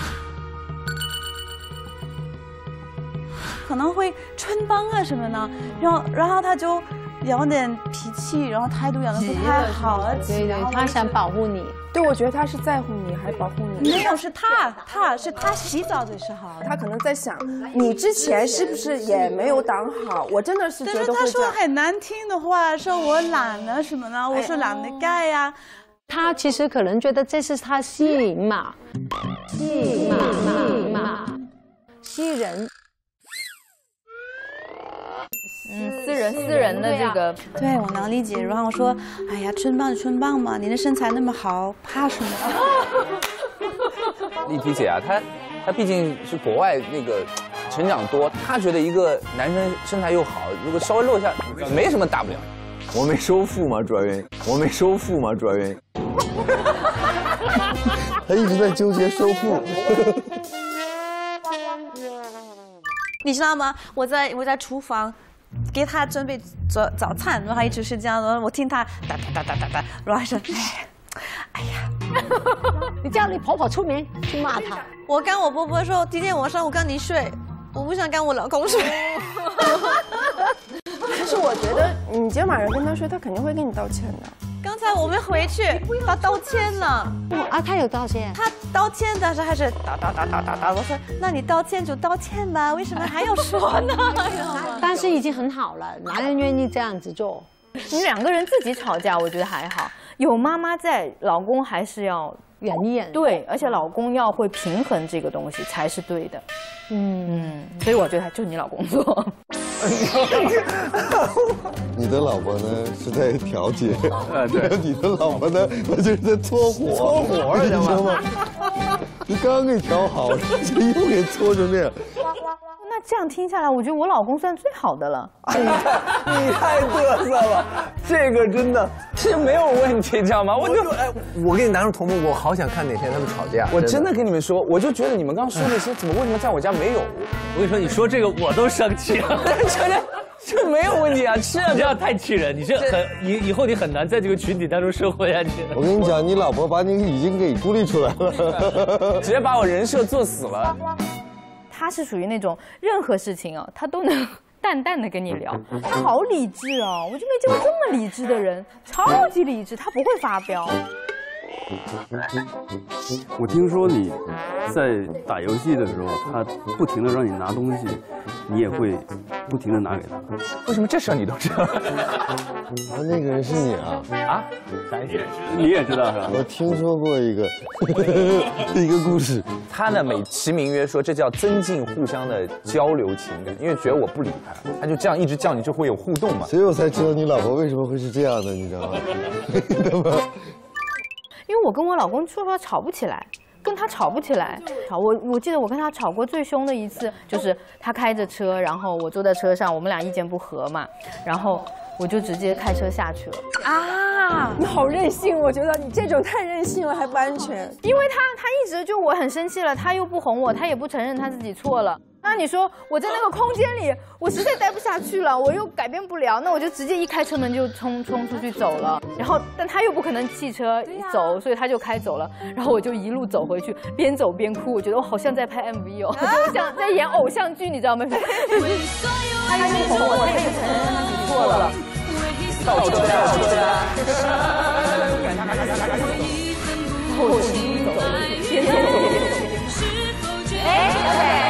可能会穿帮啊什么的，然后然后他就有点脾气，然后态度养得不太好， 对对，他想保护你。 对，我觉得他是在乎你，还保护你。 没有，是他，他是他洗澡的时候， 他可能在想，你之前是不是也没有挡好？我真的是觉得会这样。 但是他说很难听的话，说我懒了什么的，我说懒得盖呀。 他其实可能觉得这是他吸引嘛，吸引嘛，吸引嘛，吸人。 嗯，私人私人的这个， 对我能理解。然后我说，哎呀，春棒就春棒嘛，你的身材那么好，怕什么？ 丽缇姐啊，她她毕竟是国外那个成长多，她觉得一个男生身材又好，如果稍微露一下，没什么大不了。 我没收腹嘛，主要原因。我没收腹嘛，主要原因。 他一直在纠结收腹。 你知道吗？我在我在厨房给他准备早早餐，然后一直是这样，然后我听他哒哒哒哒哒哒，然后还说哎。哎呀， 你叫你婆婆出面去骂他。 我跟我婆婆说，今天晚上我跟你睡，我不想跟我老公睡。 其实我觉得你今天晚上跟他睡，他肯定会跟你道歉的。 刚才我们回去，他道歉了。 啊，他有道歉。 他道歉，但是还是哒哒哒哒哒哒。我说，那你道歉就道歉吧，为什么还要说呢？ 但是已经很好了，男人愿意这样子做。 你两个人自己吵架，我觉得还好。有妈妈在，老公还是要忍一忍。 对，而且老公要会平衡这个东西才是对的。嗯嗯，所以我觉得就是你老公做。 你的老婆呢是在调节，啊对，你的老婆呢那就是在搓火， 搓火了， 你知道吗？你刚刚给调好，你又给搓成这样。 那这样听下来，我觉得我老公算最好的了。 你你太嘚瑟了，这个真的是没有问题，知道吗？我就哎，我跟你男生同步，我好想看哪天他们吵架。我真的跟你们说，我就觉得你们刚刚说那些，怎么为什么在我家没有？ 我跟你说，你说这个我都生气了。 真的。这没有问题啊，是啊， 这样太气人，你这很以以后你很难在这个群体当中生活下去。 我跟你讲，你老婆把你已经给孤立出来了， 直接把我人设做死了。 他是属于那种任何事情啊，他都能淡淡的跟你聊，他好理智哦，我就没见过这么理智的人，超级理智，他不会发飙。 我听说你在打游戏的时候，他不停的让你拿东西，你也会不停的拿给他。 为什么这事儿你都知道？ 啊，那个人是你啊？ 啊？ 你也知道是吧？ 我听说过一个一个故事。 他呢美其名曰说这叫增进互相的交流情感，因为觉得我不理他，他就这样一直叫你，就会有互动嘛。 所以我才知道你老婆为什么会是这样的，你知道吗？对吧？ 因为我跟我老公说实话吵不起来，跟他吵不起来。吵我我记得我跟他吵过最凶的一次，就是他开着车，然后我坐在车上，我们俩意见不合嘛，然后我就直接开车下去了。 啊，你好任性！我觉得你这种太任性了，还不安全。 因为他他一直就我很生气了，他又不哄我，他也不承认他自己错了。那你说我在那个空间里，我实在待不下去了，我又改变不了，那我就直接一开车门就冲冲出去走了。然后，但他又不可能汽车走，所以他就开走了。然后我就一路走回去，边走边哭。我觉得我好像在拍 M V 哦，就像在演偶像剧，你知道吗？他又不哄我，他也承认他自己错了。倒车呀，倒车呀！然后我一路走回去，边走边走。哎。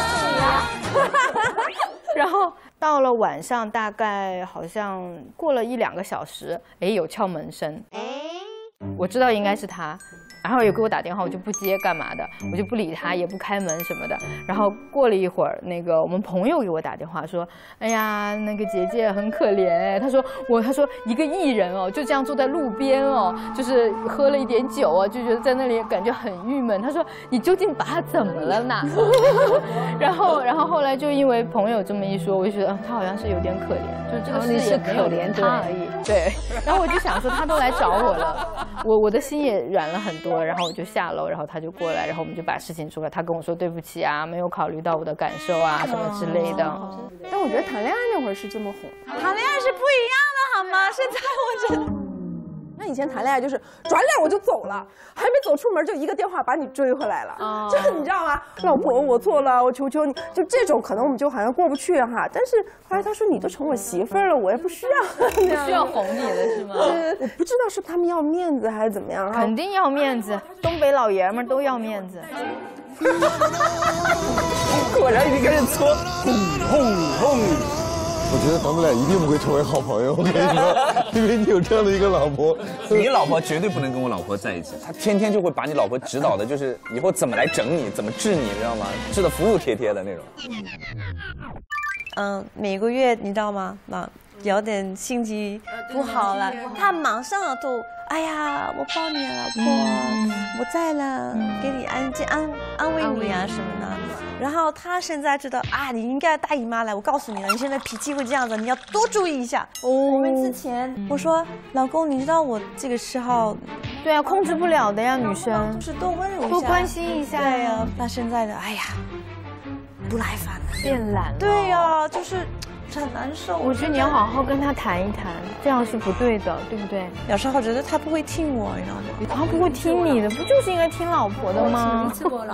然后到了晚上，大概好像过了一两个小时，哎，有敲门声，我知道应该是他，然后有给我打电话，我就不接，干嘛的，我就不理他，也不开门什么的。然后过了一会儿，那个我们朋友给我打电话说，哎呀，那个姐姐很可怜哎，他说我，他说一个艺人哦，就这样坐在路边哦，就是喝了一点酒啊，就觉得在那里感觉很郁闷。他说你究竟把他怎么了呢？然后，然后后来就因为朋友这么一说，我就觉得、嗯、他好像是有点可怜，就这个事也没有怜他而已。对，然后我就想说他都来找我了，我我的心也软了很多。然后我就下楼，然后他就过来，然后我们就把事情说了。他跟我说对不起啊，没有考虑到我的感受啊，什么之类的。 但我觉得谈恋爱那会儿是这么哄， 谈恋爱是不一样的好吗？现在我觉得。 那以前谈恋爱就是转脸我就走了，还没走出门就一个电话把你追回来了，哦、就是你知道吗？老婆，我错了，我求求你，就这种可能我们就好像过不去哈。但是后来他说你都成我媳妇儿了，我也不需要， 不需要哄你了是吗？ 呃，我不知道是他们要面子还是怎么样， 肯定要面子，东北老爷们都要面子。 果然已经开始搓，轰轰。 我觉得咱们俩一定不会成为好朋友，我跟你说，因为你有这样的一个老婆。 你老婆绝对不能跟我老婆在一起，她天天就会把你老婆指导的，就是以后怎么来整你，怎么治你，知道吗？治的服服帖帖的那种。 嗯，每个月你知道吗？那有点心情不好了，他马上都哎呀，我抱你，老婆，嗯、我在了，嗯、给你安安安慰你啊什么的。然后他现在知道啊，你应该大姨妈来，我告诉你了，你现在脾气会这样子，你要多注意一下。哦，我们之前我说老公，你知道我这个时候， 对啊，控制不了的呀，女生就是多温柔一下， 多关心一下。 对呀，那现在的哎呀，不耐烦了， 变懒了。 对呀，就是。 很难受。 我觉得你要好好跟他谈一谈，这样是不对的，对不对？ 有时候觉得他不会听我，你知道吗？ 他不会听你的，不就是应该听老婆的吗？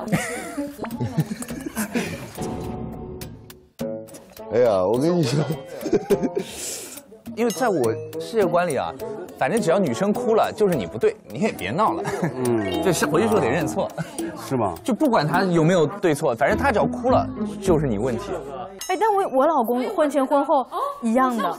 哎呀，我跟你说， 因为在我世界观里啊，反正只要女生哭了，就是你不对，你也别闹了。嗯，就是回去时候得认错， 是吗？ 就不管她有没有对错，反正她只要哭了，就是你问题。 哎，但我我老公婚前婚后一样的。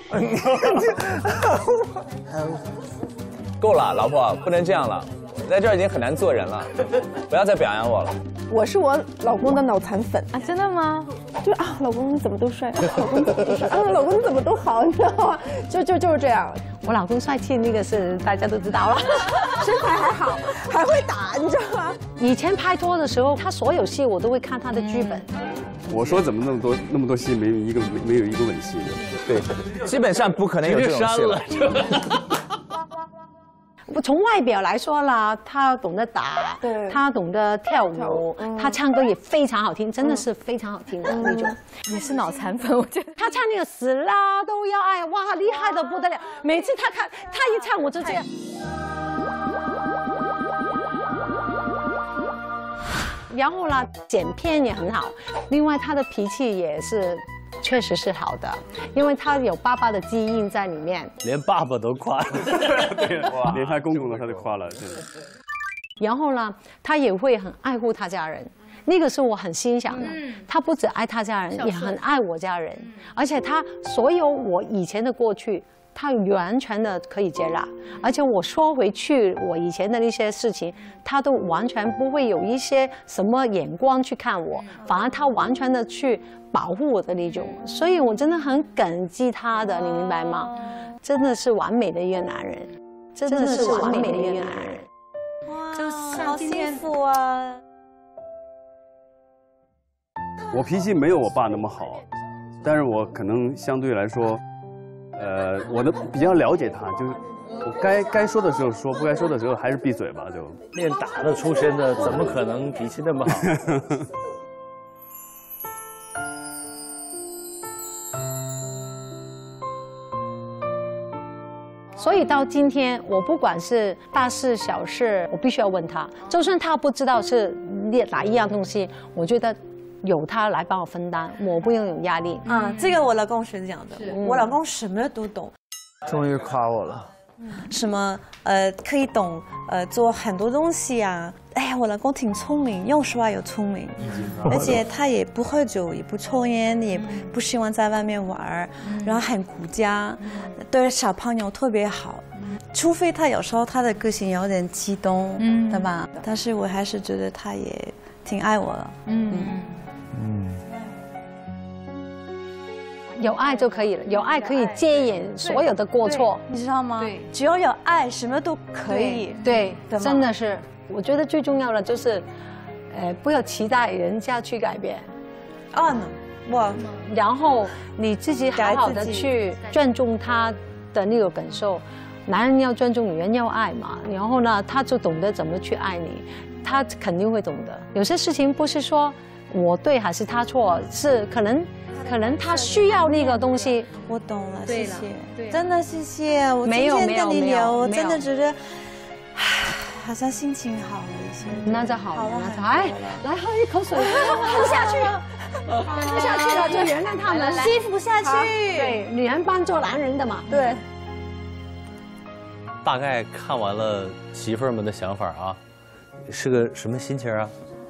够了，老婆，不能这样了，我在这儿已经很难做人了，不要再表扬我了。 我是我老公的脑残粉啊，真的吗？ 就啊，老公你怎么都帅，老公怎么都帅，啊，老公你怎么都好，你知道吗？就就就是这样。 我老公帅气，那个是大家都知道了， 身材还好，还会打，你知道吗？ 以前拍拖的时候，他所有戏我都会看他的剧本。 我说怎么那么多那么多戏没有一个没没有一个吻戏的？ 对，基本上不可能有这种戏了。 从外表来说啦，他懂得打，他懂得跳舞，嗯、他唱歌也非常好听，真的是非常好听的、嗯、那种。 也是脑残粉，我觉得他唱那个死啦都要爱，哇，厉害的不得了！每次他看他一唱，我就这样。然后呢，剪片也很好，另外他的脾气也是。确实是好的，因为他有爸爸的基因在里面， 连爸爸都夸了， 对，连他公公的他都夸了，真的。 然后呢，他也会很爱护他家人，那个是我很欣赏的。嗯、他不只爱他家人，也很爱我家人，而且他所有我以前的过去，他完全的可以接纳，而且我说回去我以前的那些事情，他都完全不会有一些什么眼光去看我，反而他完全的去保护我的那种，所以我真的很感激他的，你明白吗？真的是完美的一个男人，真的是完美的一个男人。 哇，就是好幸福啊！ 我脾气没有我爸那么好，但是我可能相对来说。呃，我的比较了解他，就是我该该说的时候说，不该说的时候还是闭嘴吧。就练打的出身的，怎么可能脾气那么好？ 所以到今天，我不管是大事小事，我必须要问他，就算他不知道是哪一样东西，我觉得。有他来帮我分担，我不用有压力。 啊，这个我老公是这样的，我老公什么都懂。 终于夸我了。 什么呃可以懂呃做很多东西啊？哎呀，我老公挺聪明，又帅又聪明，而且他也不喝酒，也不抽烟，也不喜欢在外面玩，然后很顾家，对小朋友特别好。除非他有时候他的个性有点激动，嗯，对吧？但是我还是觉得他也挺爱我的，嗯。 嗯，有爱就可以了，有爱可以遮掩所有的过错， 你知道吗？对，只要有爱，什么都可以。 对，对真的是，我觉得最重要的就是，呃，不要期待人家去改变。 哦，我， 然后你自己好好的去尊重他的那个感受。男人要尊重，女人要爱嘛。然后呢，他就懂得怎么去爱你，他肯定会懂得。有些事情不是说。我对还是他错？是可能，可能他需要那个东西。 我懂了，谢谢，真的谢谢。我没有没有没有，我真的觉得，好像心情好了一些。 那就好了，那就好。哎，来喝一口水，喝下去，喝下去了就原谅他们， 欺负下去。 对，女人帮做男人的嘛。 对。 大概看完了媳妇儿们的想法啊，是个什么心情啊？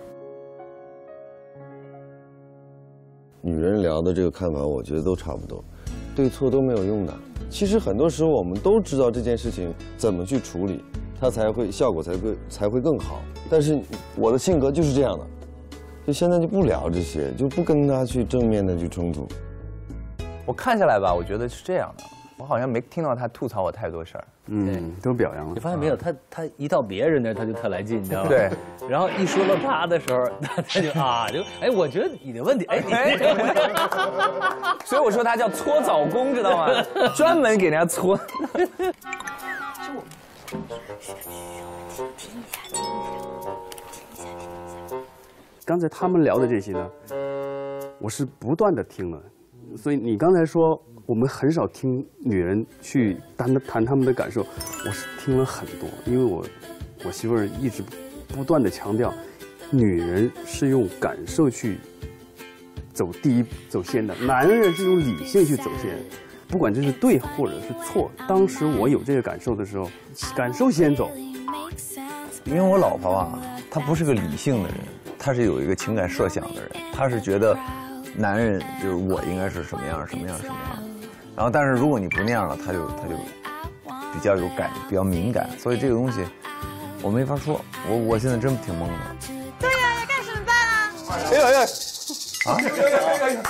女人聊的这个看法，我觉得都差不多，对错都没有用的。其实很多时候我们都知道这件事情怎么去处理，它才会效果才会才会更好。但是我的性格就是这样的，就现在就不聊这些，就不跟他去正面的去冲突。 我看下来吧，我觉得是这样的，我好像没听到他吐槽我太多事儿。 嗯，都表扬了。 你发现没有？他他一到别人那儿他就特来劲，你知道吗？ 对。 然后一说到他的时候，他他就啊就哎，我觉得你的问题哎， 哎所以我说他叫搓澡工，知道吗？专门给人家搓。 刚才他们聊的这些呢，我是不断的听了。 所以你刚才说我们很少听女人去谈谈她们的感受，我是听了很多，因为我我媳妇儿一直不断的强调，女人是用感受去走第一走先的，男人是用理性去走先，不管这是对或者是错。当时我有这个感受的时候，感受先走。 因为我老婆啊，她不是个理性的人，她是有一个情感设想的人，她是觉得男人就是我应该是什么样什么样什么样，然后但是如果你不那样了，她就她就比较有感，比较敏感，所以这个东西我没法说，我我现在真挺懵的。 对呀，要干什么办啊？ 哎呀呀！啊！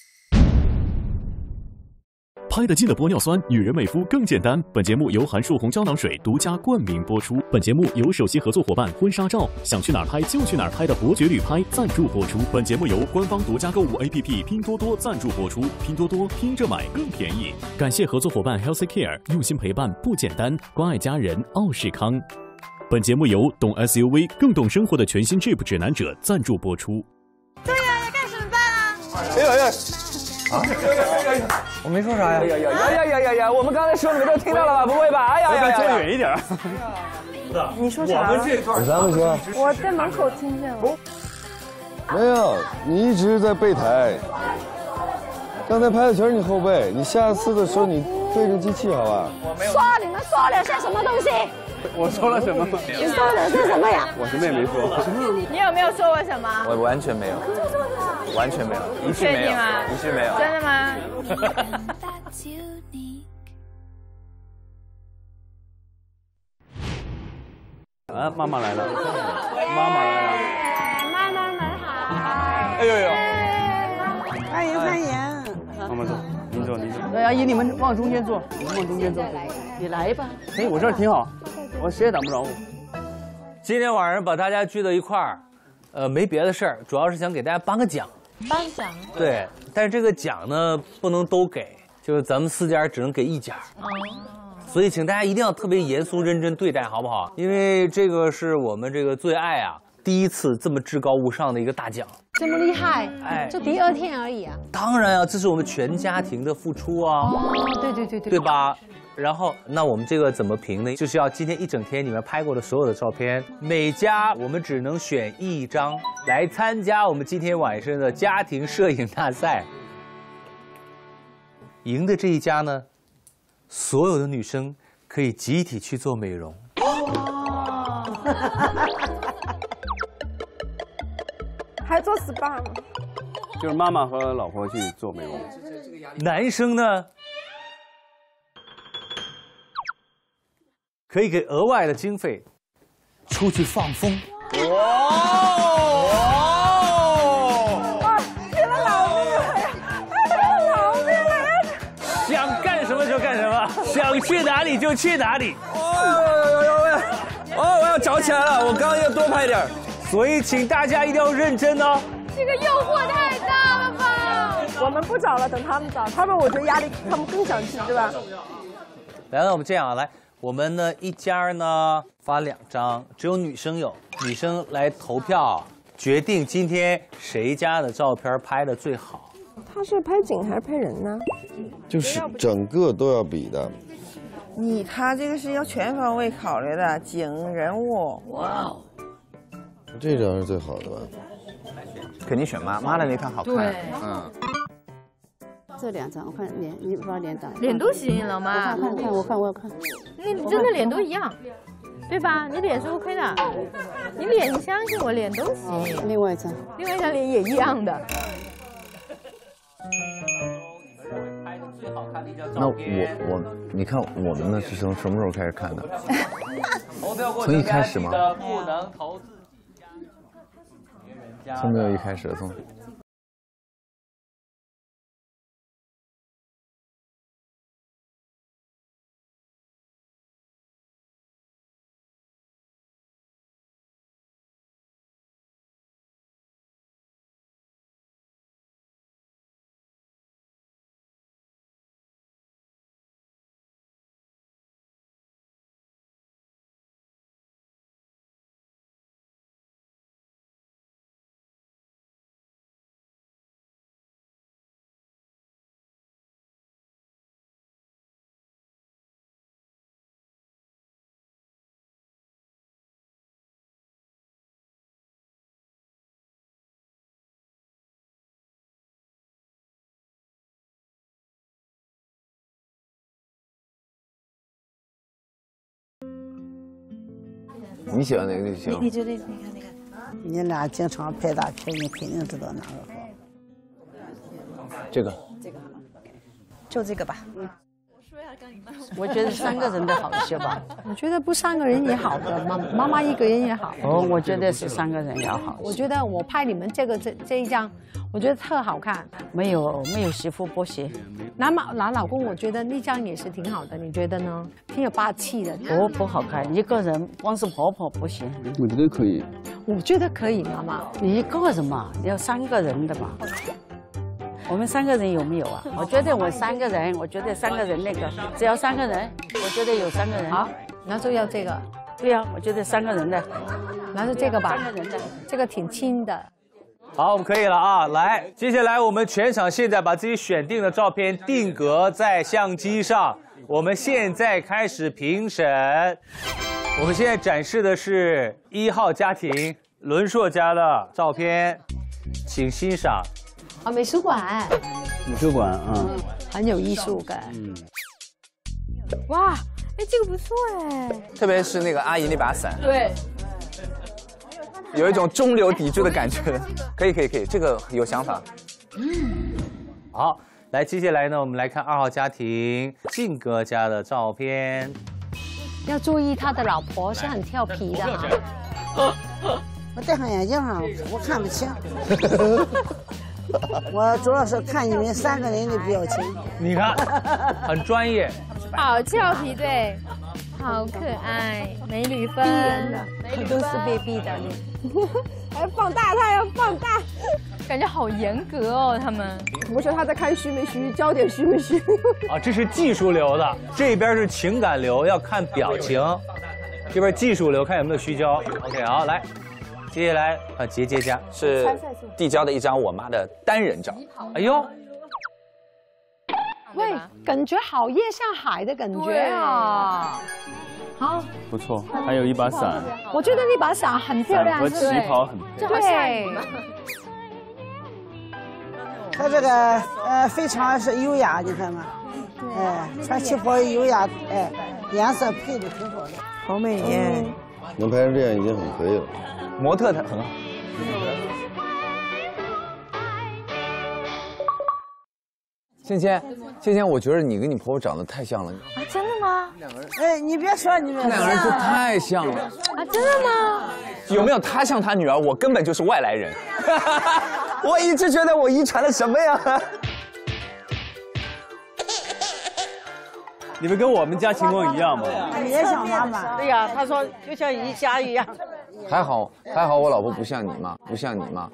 拍得近的玻尿酸，女人美肤更简单。本节目由韩束红胶囊水独家冠名播出。本节目由首席合作伙伴婚纱照想去哪儿拍就去哪儿拍的伯爵旅拍赞助播出。本节目由官方独家购物 A P P 拼多多赞助播出。拼多多拼着买更便宜。感谢合作伙伴 Healthy Care 用心陪伴不简单，关爱家人奥士康。本节目由懂 S U V 更懂生活的全新 Jeep 指南者赞助播出。 对呀，要干什么办啊？ 哎呀呀！啊！我没说啥呀！呀呀呀呀呀呀呀！我们刚才说你们都听到了吧？不会吧？哎呀呀！ 坐远一点。 你说啥？ 有啥不行？ 我在门口听见了。 没有，你一直在背台。刚才拍的全是你后背，你下次的时候你对着机器好吧？ 说你们说了些什么东西？ 我说了什么？ 你说的是什么呀？ 我什么也没说。 你有没有说我什么？ 我完全没有，完全没有，一句没有，一句没有。 真的吗？ 啊，妈妈来了，妈妈来了， 妈妈们好。 哎呦呦！ 欢迎欢迎。 妈妈坐，您坐您坐。 对，阿姨你们往中间坐，你们往中间坐。 你来吧。 哎，我这儿挺好，我谁也挡不着我。 今天晚上把大家聚到一块儿，呃，没别的事儿，主要是想给大家颁个奖。 颁奖。 对，但是这个奖呢不能都给，就是咱们四家只能给一家。哦。所以请大家一定要特别严肃认真对待，好不好？因为这个是我们这个最爱啊，第一次这么至高无上的一个大奖。 这么厉害， 哎， 就第二天而已啊。 当然啊，这是我们全家庭的付出啊。 哦，对对对对。 对吧？然后，那我们这个怎么评呢？就是要今天一整天你们拍过的所有的照片，每家我们只能选一张来参加我们今天晚上的家庭摄影大赛。赢的这一家呢，所有的女生可以集体去做美容。 还做 S P A 吗？ 就是妈妈和老婆去做美容。 男生呢？可以给额外的经费，出去放风。 哇！哇！变了老命了呀！变了老命了呀！ 想干什么就干什么，想去哪里就去哪里。 哦，哦，我要找起来了，我刚刚要多拍点， 所以请大家一定要认真哦。 这个诱惑太大了吧！ 我们不找了，等他们找。他们我觉得压力，他们更想去，对吧？ 来，那我们这样啊，来。我们呢一家呢发两张，只有女生有，女生来投票决定今天谁家的照片拍的最好。 他是拍景还是拍人呢？ 就是整个都要比的。 你他这个是要全方位考虑的，景人物。哇哦， 这张是最好的吧？ 肯定选妈妈的那张好看。 对， 嗯。 这两张我看脸，你把脸打。 脸都吸引了吗？ 我看看，我看我看。 你真的脸都一样，对吧？你脸是 OK 的，你脸你相信我，脸都吸引。 另外一张， 另外一张脸也一样的。 那我我你看我们呢是从什么时候开始看的？从一开始吗？从没有一开始，从。 你喜欢哪个就行。 你觉得？你看那个。 你俩经常拍大片，你肯定知道哪个好。 这个。 这个好吗？就这个吧。嗯。 我觉得三个人的好些吧。 我觉得不三个人也好的，妈妈妈一个人也好。 哦，我觉得是三个人要好。 我觉得我拍你们这个这这一张，我觉得特好看。 没有没有媳妇剥鞋。 拿妈拿老公，我觉得那张也是挺好的，你觉得呢？挺有霸气的。 不不好看，一个人光是婆婆不行。 我觉得可以。 我觉得可以，妈妈。 你一个人嘛，要三个人的嘛。我们三个人有没有啊？我觉得我三个人，我觉得三个人那个，只要三个人，我觉得有三个人。 好，那就要这个。 对呀、啊，我觉得三个人的， 那就这个吧。 三个人的， 这个挺轻的。 好，我们可以了啊！来，接下来我们全场现在把自己选定的照片定格在相机上，我们现在开始评审。我们现在展示的是一号家庭伦硕家的照片，请欣赏。 啊，美术馆。 美术馆啊，嗯、 很有艺术感。 嗯。 哇，哎，这个不错哎。 特别是那个阿姨那把伞。 对。 有一种中流砥柱的感觉。可以可以可以，这个有想法。 嗯。好，来，接下来呢，我们来看二号家庭靖哥家的照片。 要注意，他的老婆是很调皮的哈。 我戴上眼镜啊，我看不清。我主要是看你们三个人的表情。 你看，很专业。 好俏皮，对，好可爱，美女分的，都是被逼的。 还放大，他要放大， 感觉好严格哦，他们。 我说他在看虚没虚，焦点虚没虚。 啊，这是技术流的，这边是情感流，要看表情。这边技术流看有没有虚焦。OK， 好，来。接下来啊，杰杰家是递交的一张我妈的单人照。 哎呦， 喂，感觉好夜上海的感觉啊！好， 不错，还有一把伞。 我觉得那把伞很漂亮， 和旗袍很漂亮。对， 他这个呃非常是优雅，你看吗？哎，穿旗袍优雅，哎，颜色配的挺好的， 好美耶！ 能拍成这样已经很可以了。 模特他很好。芊芊，芊芊，我觉得你跟你婆婆长得太像了。 啊，真的吗？ 哎，你别说，你们两个人就太像了。 啊，真的吗？ 有没有她像她女儿？我根本就是外来人。我一直觉得我遗传了什么呀？ 你们跟我们家情况一样吗？ 你也像妈妈。 对呀，他说就像一家一样。 还好还好，我老婆不像你妈，不像你妈。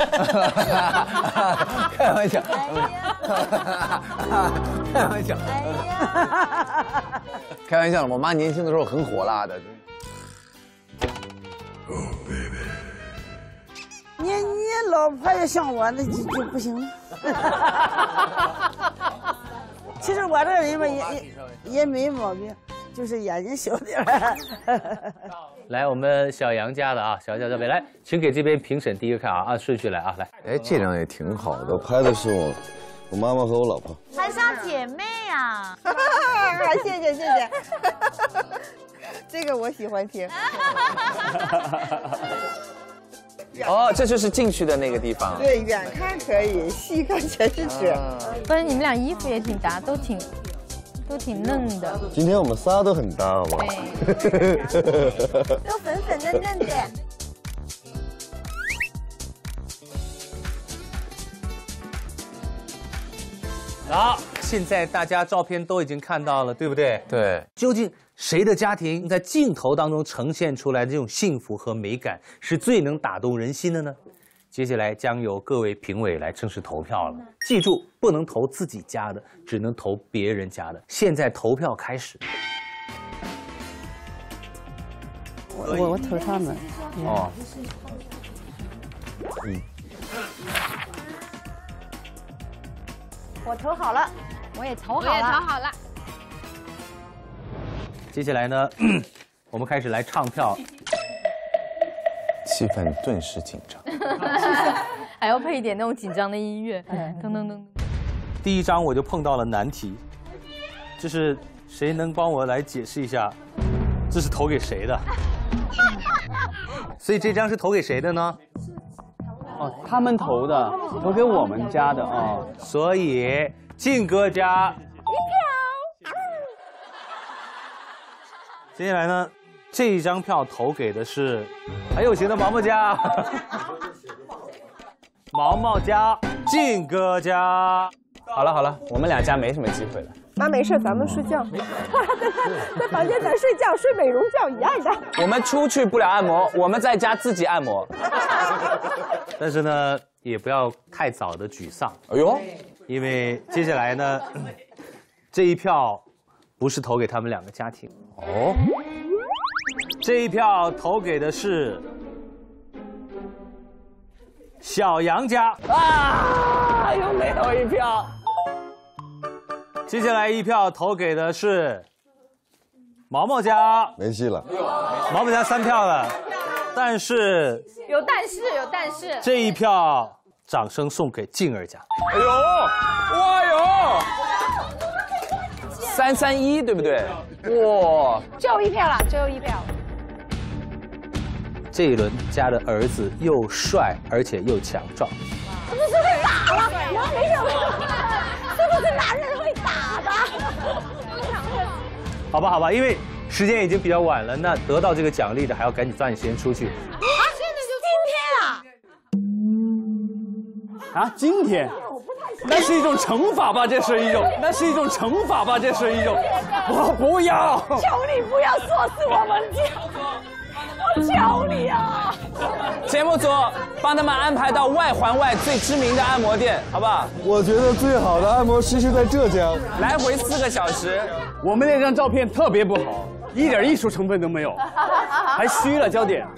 开玩笑，开玩笑，开玩笑。我妈年轻的时候很火辣的。 你你老婆也像我，那就就不行了。其实我这个人吧，也也也没毛病，就是眼睛小点儿。 来，我们小杨家的啊，小杨家这边来，请给这边评审第一个看啊，按顺序来啊，来。 哎，这张也挺好的， 我拍的是我我妈妈和我老婆， 还像姐妹啊！ 谢谢谢谢，这个我喜欢听。 哦，这就是进去的那个地方。 对，远看可以，细看全是血。 不是，你们俩衣服也挺搭，都挺。都挺嫩的。 今天我们仨都很搭，好不好？ 对，都粉粉嫩嫩的。 好，现在大家照片都已经看到了，对不对？ 对。 究竟谁的家庭在镜头当中呈现出来的这种幸福和美感，是最能打动人心的呢？接下来将由各位评委来正式投票了。记住，不能投自己家的，只能投别人家的。现在投票开始。 我我我投他们。 哦。 嗯。 我投好了，我也投好了， 我也投好了。 接下来呢，我们开始来唱票。 气氛顿时紧张， 还要配一点那种紧张的音乐，噔噔噔。 第一张我就碰到了难题，就是谁能帮我来解释一下，这是投给谁的？ 所以这张是投给谁的呢？ 哦，他们投的，投给我们家的啊。 所以靖哥家一票。 接下来呢，这一张票投给的是很有型的毛毛家。毛毛家、靖哥家。 好了好了，我们两家没什么机会了。 妈没事，咱们睡觉。在房间咱睡觉，睡美容觉一样的。 我们出去不了按摩，我们在家自己按摩。 但是呢，也不要太早的沮丧。 哎呦， 因为接下来呢，这一票不是投给他们两个家庭哦，这一票投给的是小杨家啊，又没投一票。 接下来一票投给的是毛毛家， 没戏了。 毛毛家三票了，但是有但是有但是这一票掌声送给静儿家。 哎呦，哇哟，三三一对不对？哇， 最后一票了，最后一票。 这一轮家的儿子又帅而且又强壮。 是不是会打了？我没有，是不是男人会打的？ 好吧，好吧，因为时间已经比较晚了，那得到这个奖励的还要赶紧抓紧时间出去。 啊，现在就今天啊！ 啊，今天？那是一种惩罚吧？这是一种，那是一种惩罚吧？这是一种，我不要！ 求你不要说是我们家。我求你啊！ 节目组帮他们安排到外环外最知名的按摩店，好不好？ 我觉得最好的按摩师是在浙江， 来回四个小时。 我们那张照片特别不好，一点艺术成分都没有，还虚了焦点。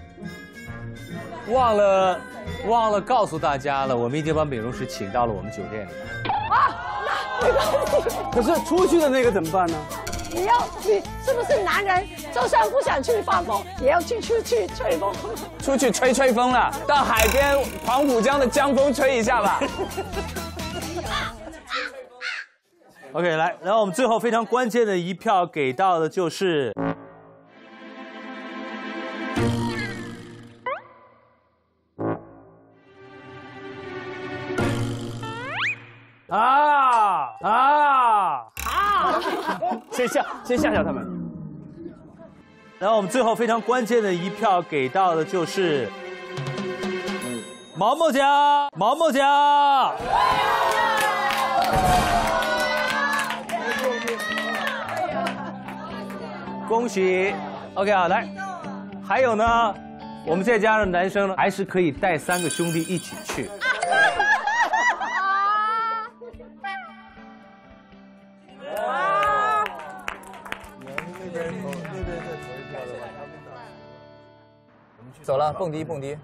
忘了，忘了告诉大家了，我们已经把美容师请到了我们酒店里。 啊，那没关系。 可是出去的那个怎么办呢？ 你要你是不是男人？就算不想去放风，也要去出去吹风。 出去吹吹风了，到海边黄浦江的江风吹一下吧。 OK， 来，然后我们最后非常关键的一票给到的就是啊啊啊！先吓，先吓吓他们。 然后我们最后非常关键的一票给到的就是毛毛家，毛毛家。恭喜 ，OK 啊，来，还有呢，我们这家的男生呢，还是可以带三个兄弟一起去。 走了，蹦迪蹦迪。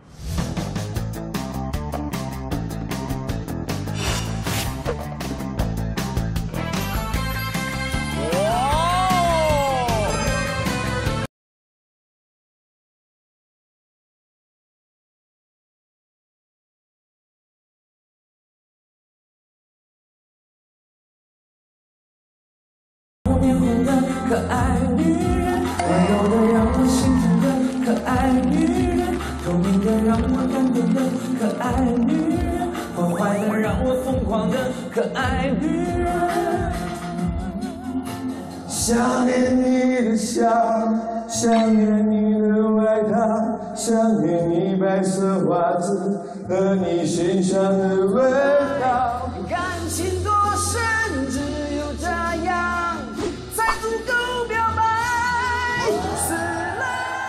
可爱女人，温柔的让我心疼的可爱女人，透明的让我感动的可爱女人，坏坏的让我疯狂的可爱女人。想念你的笑，想念你的外套，想念你白色袜子和你身上的味道。感情多深，只有这样才足够表白。死了，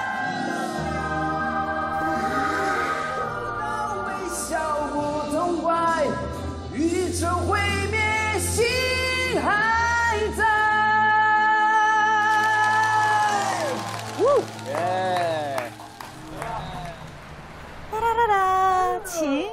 微笑不痛快，宇宙毁灭，心还在。 耶！哒哒哒哒，请。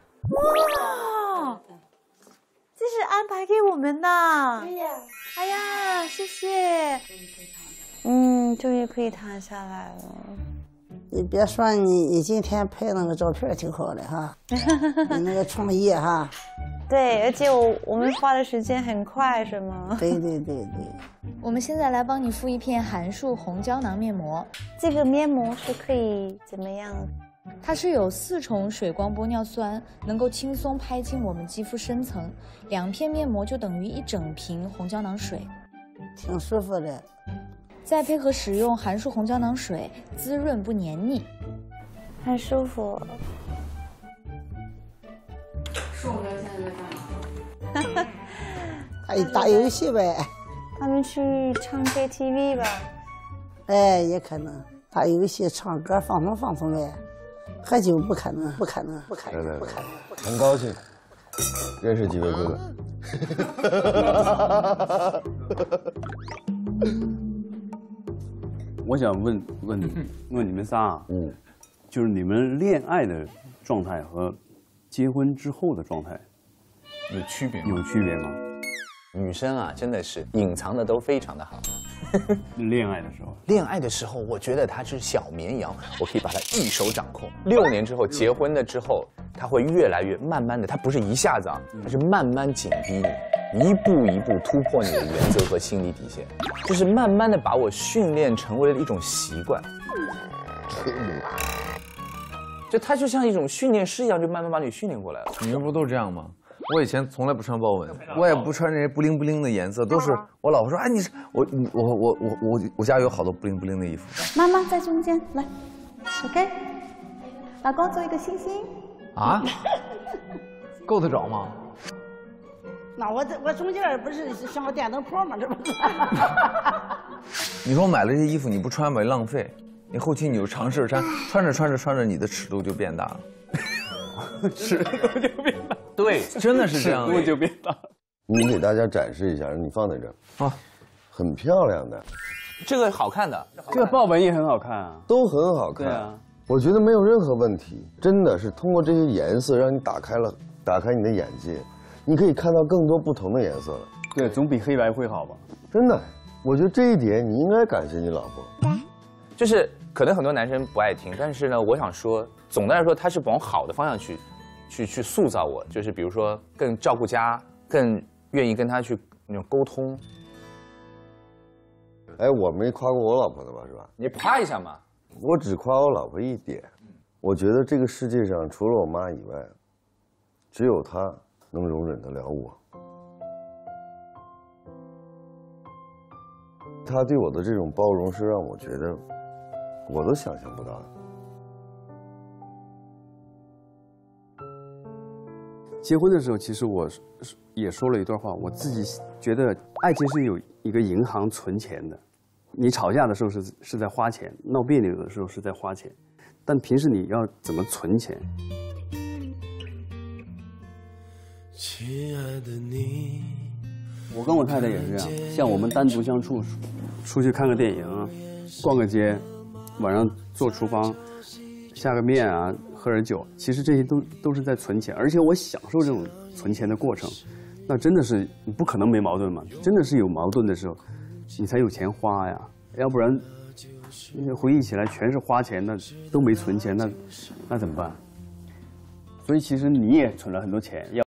哇，这是安排给我们的。对呀。哎呀，谢谢。嗯，终于可以躺下来了。 你别说你，你今天拍那个照片挺好的哈，你那个创意哈。 对，而且我我们花的时间很快，是吗？ 对对对对。 我们现在来帮你敷一片含漱红胶囊面膜。 这个面膜是可以怎么样？ 它是有四重水光玻尿酸，能够轻松拍进我们肌肤深层。两片面膜就等于一整瓶红胶囊水， 挺舒服的。 再配合使用含漱红胶囊水，滋润不黏腻， 很舒服。 树哥现在在干嘛？ 打打游戏呗。 他们去唱 K T V 吧？ 哎，也可能打游戏、唱歌，放松放松呗。喝酒不可能，不可能，不可能，不可能。 很高兴认识几位哥哥。 我想问问问你们仨啊，嗯，就是你们恋爱的状态和结婚之后的状态有区别吗？ 有区别吗？ 女生啊，真的是隐藏的都非常的好。 恋爱的时候， 恋爱的时候，我觉得她是小绵羊，我可以把她一手掌控。六年之后，结婚了之后，她会越来越慢慢的，她不是一下子啊，她是慢慢紧逼你，一步一步突破你的原则和心理底线，就是慢慢的把我训练成为了一种习惯。就她就像一种训练师一样，就慢慢把你训练过来了。 你们不都这样吗？我以前从来不穿豹纹，我也不穿这些布灵布灵的颜色，都是我老婆说，哎，你是我我我我我我家有好多布灵布灵的衣服。 妈妈在中间，来 ，OK， 老公做一个星星。 啊？够得着吗？ 那我这我中间不是像个电灯泡吗？这不是？ 你说我买了这些衣服你不穿吧，浪费。你后期你就尝试穿，穿着穿着穿着，你的尺度就变大了。 尺度就变大。 对，真的是这样的。 尺度就变大。 你给大家展示一下，你放在这儿啊，很漂亮的。 这个好看的， 这个豹纹也很好看啊， 都很好看。 对啊， 我觉得没有任何问题，真的是通过这些颜色让你打开了，打开你的眼界，你可以看到更多不同的颜色了。 对，总比黑白会好吧？ 真的，我觉得这一点你应该感谢你老婆。 就是可能很多男生不爱听，但是呢，我想说，总的来说，他是往好的方向去。去去塑造我，就是比如说更照顾家，更愿意跟他去那种沟通。 哎，我没夸过我老婆的吧，是吧？ 你夸一下嘛。 我只夸我老婆一点，我觉得这个世界上除了我妈以外，只有她能容忍得了我。她对我的这种包容是让我觉得我都想象不到的。 结婚的时候，其实我也说了一段话，我自己觉得爱情是有一个银行存钱的。你吵架的时候是是在花钱，闹别扭的时候是在花钱，但平时你要怎么存钱？亲爱的你，我跟我太太也是这样，像我们单独相处，出去看个电影，逛个街，晚上做厨房，下个面啊。喝点酒，其实这些都都是在存钱，而且我享受这种存钱的过程。那真的是你不可能没矛盾嘛？真的是有矛盾的时候，你才有钱花呀，要不然回忆起来全是花钱，那都没存钱，那那怎么办？所以其实你也存了很多钱，要。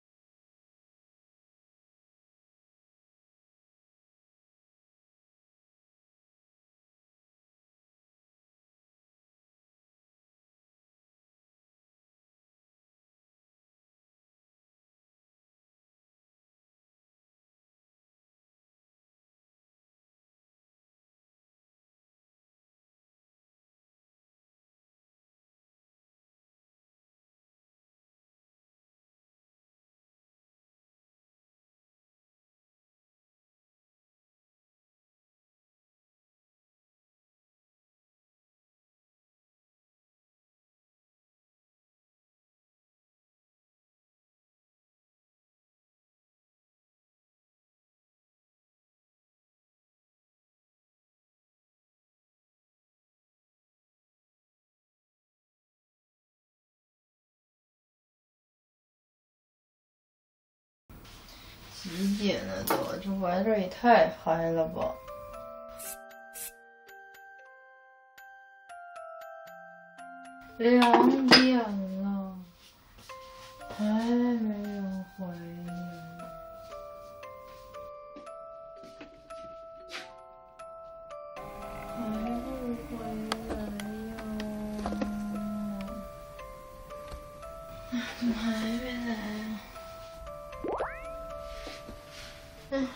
几点了都？这玩意儿也太嗨了吧！两点了，还没有回来。 越来啊。嗯，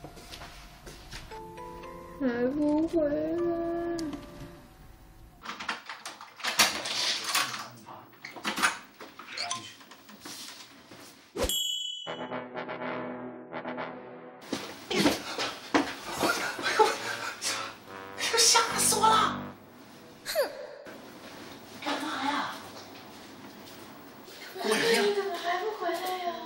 还不回来。 吓死我了！哼，干嘛呀？ 鬼呀！你怎么还不回来呀？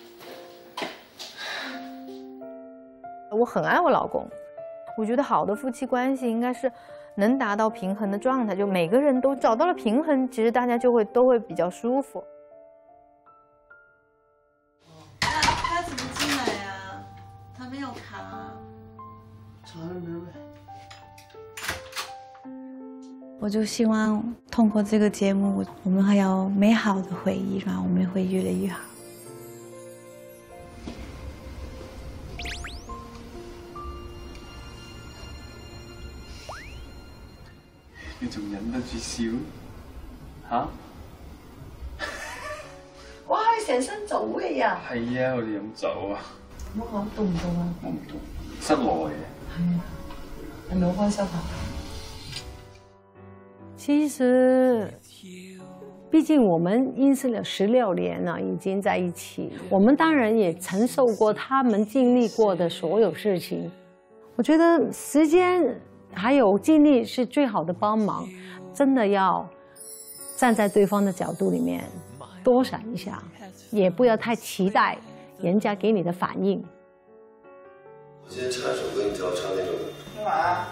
我很爱我老公，我觉得好的夫妻关系应该是能达到平衡的状态，就每个人都找到了平衡，其实大家就会都会比较舒服。 他他怎么进来呀？他没有卡啊。 藏着门呗。 我就希望通过这个节目，我们还有美好的回忆，然后我们会越来越好。 你仲忍得住笑？吓？ 哇！你成身酒味啊！ 係啊，我哋飲酒啊。 唔好講，凍唔凍啊？ 我唔凍，室內嘅。 係啊，係咪好開心啊？ 其实，毕竟我们认识了十六年了，已经在一起。我们当然也承受过他们经历过的所有事情。我觉得时间还有精力是最好的帮忙，真的要站在对方的角度里面多想一下，也不要太期待人家给你的反应。 我今天唱一首歌，你教我唱那种。 干嘛？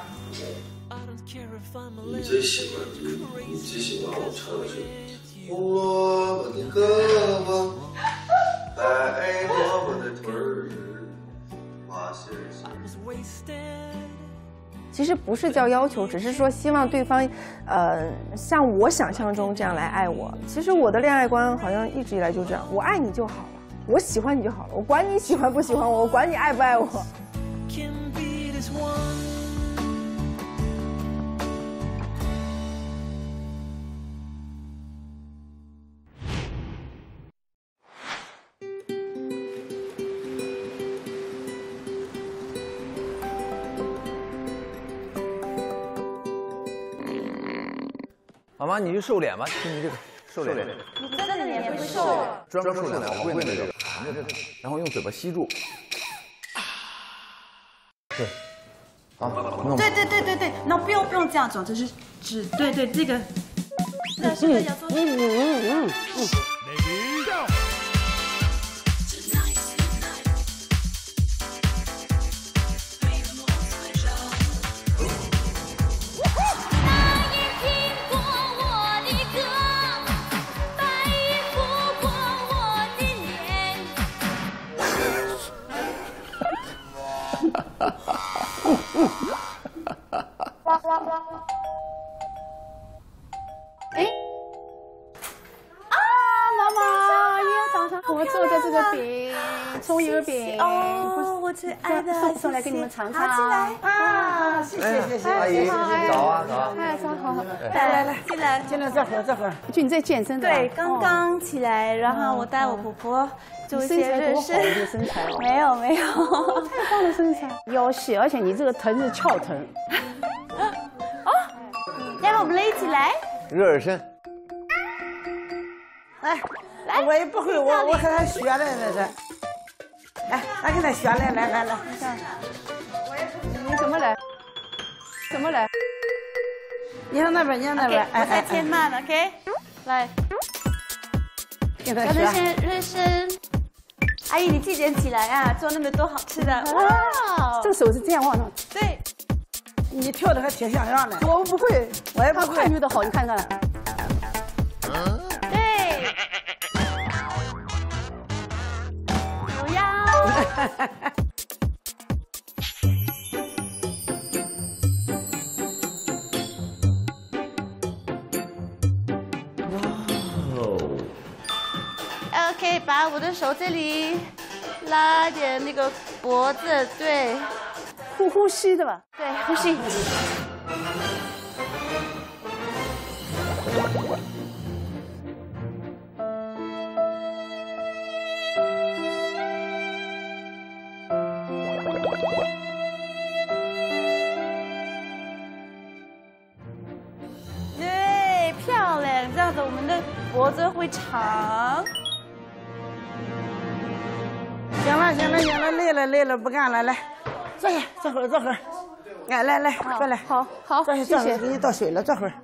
你最喜欢，你最喜欢我唱的是红萝卜的胳膊，白萝卜的腿儿，花心心。 其实不是叫要求，只是说希望对方，呃，像我想象中这样来爱我。其实我的恋爱观好像一直以来就这样，我爱你就好了，我喜欢你就好了，我管你喜欢不喜欢我，我管你爱不爱我。 妈妈，你去瘦脸吧，听你这个瘦脸。 你真的脸不瘦啊？ 装瘦脸好贵的这个，含着这个，然后用嘴巴吸住。对，啊，弄。 对对对对对，那不用不用这样转，就是只对对这个。嗯嗯嗯嗯嗯。 哎，啊，妈妈，你要早上我做的这个饼，葱油饼哦，我最爱的， 送送来给你们尝尝。 拿起来啊，谢谢谢谢， 阿姨，早啊早啊， 哎，早好好， 来来来，进来进来，这会儿这会儿， 就你在健身的。 对，刚刚起来，然后我带我婆婆做一些热身。 你的身材哦， 没有没有， 太棒的身材，有血，而且你这个疼是翘疼。 哦，要不我们一起来？ 热热身。 来，来，我也不会，我我和他学的那是。来，来给他学来，来来来。 你怎么来？怎么来？ 你上那边，你上那边。 我在前慢 ，OK， 来。 给他学。让他先热身。阿姨，你几点起来啊？做那么多好吃的。 哇，这个手是这样握的。 对。 你跳的还挺像样的。 我不会， 我也不会。 他快乐的好，你看看。 对。不要。OK， 把我的手这里拉点那个脖子，对， 呼呼吸的吧？ 对，呼吸。 脖子会长。 行了行了行了，累了累了，不干了，来，坐下，坐会儿坐会儿。哎，来来，过来， 好好， 坐下坐下，给你倒水了，坐会儿。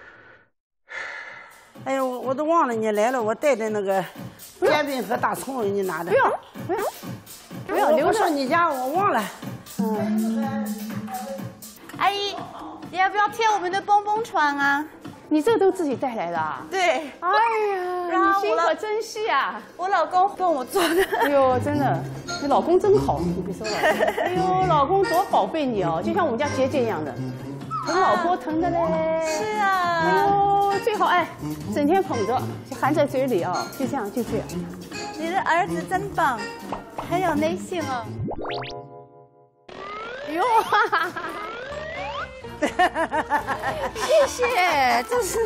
哎呦，我我都忘了你来了，我带的那个煎饼和大葱，我给你拿的。 不要不要不要， 我上你家我忘了。 嗯。阿姨，你要不要贴我们的蹦蹦床啊？ 你这都自己带来的啊？ 对。 哎呀，你心可真细啊！ 我老公跟我做的。 哎呦，真的，你老公真好，你别说了。哎呦，老公多宝贝你哦，就像我们家姐姐一样的，疼老婆疼的嘞。 是啊。 哎呦，最好哎，整天捧着，就含在嘴里啊，就这样就这样。 你的儿子真棒，很有内心哦。 哎呦，哈哈哈。谢谢，这是。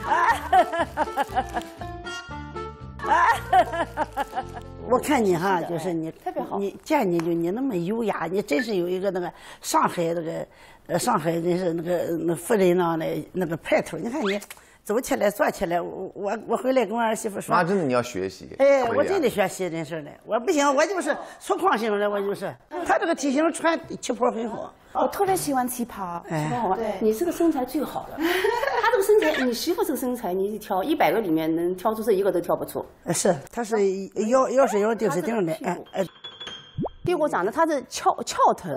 我看你哈，就是你特别好， 你见你就你那么优雅，你真是有一个那个上海那个呃上海人是那个那夫人那的那个派头。你看你走起来坐起来，我我我回来跟我儿媳妇说， 妈，真的你要学习。 哎，我真得学习，真是的。我不行，我就是粗犷型的，我就是。他这个体型穿旗袍很好。 我特别喜欢旗袍， 哎， 好玩。你这个身材最好了，他这个身材，你媳妇这个身材，你挑一百个里面能挑出这一个都挑不出。 是，他是腰腰是腰，腚是腚的，哎哎。 屁股长得他是翘翘头。